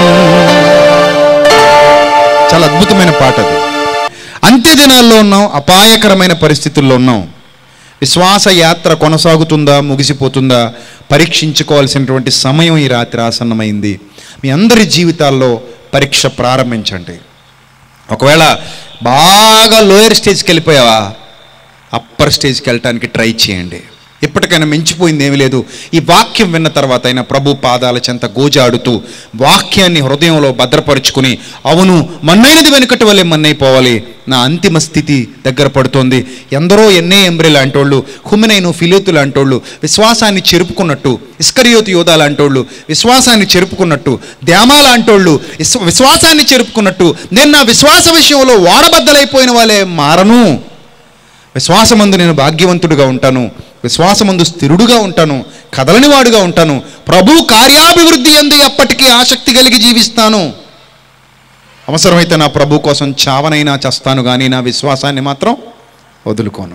Speaker 2: చాలా అద్భుతమైన పాట అది. అంత్య దినాల్లో ఉన్నాం, అపాయకరమైన పరిస్థితుల్లో ఉన్నాం. విశ్వాస యాత్ర కొనసాగుతుందా, ముగిసిపోతుందా పరీక్షించుకోవాల్సినటువంటి సమయం ఈ రాత్రి ఆసన్నమైంది. మీ అందరి జీవితాల్లో పరీక్ష ప్రారంభించండి. ఒకవేళ బాగా లోయర్ స్టేజ్కి వెళ్ళిపోయావా, అప్పర్ స్టేజ్కి వెళ్ళటానికి ట్రై చేయండి. ఎప్పటికైనా మించిపోయింది ఏమీ లేదు. ఈ వాక్యం విన్న తర్వాత అయినా ప్రభు పాదాల చెంత గోజాడుతూ వాక్యాన్ని హృదయంలో భద్రపరుచుకుని, అవును మన్నైనది వెనుకటి వల్లే మన్నైపోవాలి, నా అంతిమ స్థితి దగ్గర పడుతోంది. ఎందరో ఎన్నే ఎంబ్రే లాంటోళ్ళు, హుమెనైను ఫిలేతు లాంటోళ్ళు విశ్వాసాన్ని చెరుపుకున్నట్టు, ఇస్కరియోతు యోధా లాంటోళ్ళు విశ్వాసాన్ని చెరుపుకున్నట్టు, దేమా లాంటోళ్ళు విశ్వాసాన్ని చెరుపుకున్నట్టు నేను నా విశ్వాస విషయంలో వాడబద్దలైపోయిన వాళ్ళే మారను. విశ్వాసమందు నేను భాగ్యవంతుడిగా ఉంటాను, విశ్వాసమందు స్థిరుడుగా ఉంటాను, కదలని వాడుగా ఉంటాను. ప్రభు కార్యాభివృద్ధి యందు ఎప్పటికీ ఆసక్తి కలిగి జీవిస్తాను. అవసరమైతే నా ప్రభు కోసం చావనైనా చేస్తాను, కానీ నా విశ్వాసాన్ని మాత్రం వదులుకోను.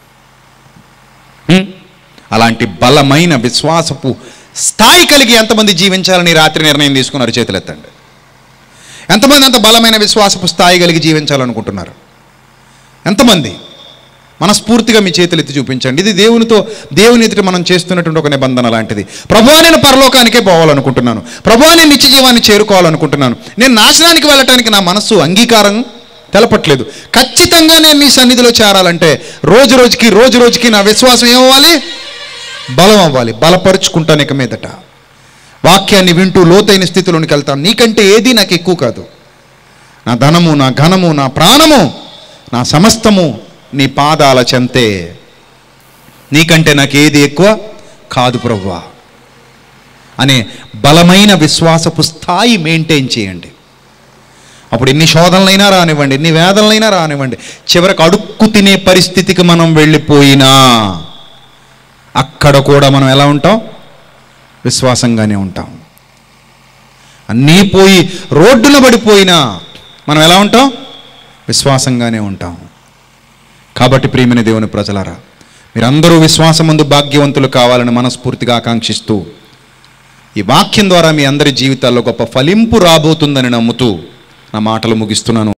Speaker 2: అలాంటి బలమైన విశ్వాసపు స్థాయి కలిగి ఎంతమంది జీవించాలని రాత్రి నిర్ణయం తీసుకున్నారు? చేతులెత్తండి. ఎంతమంది అంత బలమైన విశ్వాసపు స్థాయి కలిగి జీవించాలనుకుంటున్నారు? ఎంతమంది? మనస్ఫూర్తిగా మీ చేతులు ఎత్తి చూపించండి. ఇది దేవుని ఎదుట మనం చేస్తున్నటువంటి ఒక నిబంధన లాంటిది. ప్రభువా, నేను పరలోకానికే పోవాలనుకుంటున్నాను. ప్రభువా, నేను నిత్య జీవాన్ని చేరుకోవాలనుకుంటున్నాను. నేను నాశనానికి వెళ్ళటానికి నా మనస్సు అంగీకారం తెలపట్లేదు. ఖచ్చితంగా నేను నీ సన్నిధిలో చేరాలంటే రోజు రోజుకి నా విశ్వాసం ఏమవ్వాలి? బలం అవ్వాలి. బలపరుచుకుంటాను ఇక మీదట. వాక్యాన్ని వింటూ లోతైన స్థితిలోనికి వెళ్తాను. నీకంటే ఏది నాకు ఎక్కువ కాదు. నా ధనము, నా ఘనము, నా ప్రాణము, నా సమస్తము నీ పాదాల చెంతే. నీకంటే నాకేది ఎక్కువ కాదు ప్రభువా అనే బలమైన విశ్వాసపు స్థాయి మెయింటైన్ చేయండి. అప్పుడు ఎన్ని శోధనలైనా రానివ్వండి, ఎన్ని వేదనలైనా రానివ్వండి, చివరికి అడుక్కు తినే పరిస్థితికి మనం వెళ్ళిపోయినా అక్కడ కూడా మనం ఎలా ఉంటాం? విశ్వాసంగానే ఉంటాం. అన్నీ పోయి రోడ్డున పడిపోయినా మనం ఎలా ఉంటాం? విశ్వాసంగానే ఉంటాం. కాబట్టి ప్రియమైన దేవుని ప్రజలారా, మీరందరూ విశ్వాసమందు భాగ్యవంతులు కావాలని మనస్ఫూర్తిగా ఆకాంక్షిస్తూ, ఈ వాక్యం ద్వారా మీ అందరి జీవితాల్లో గొప్ప ఫలింపు రాబోతుందని నమ్ముతూ నా మాటలు ముగిస్తున్నాను.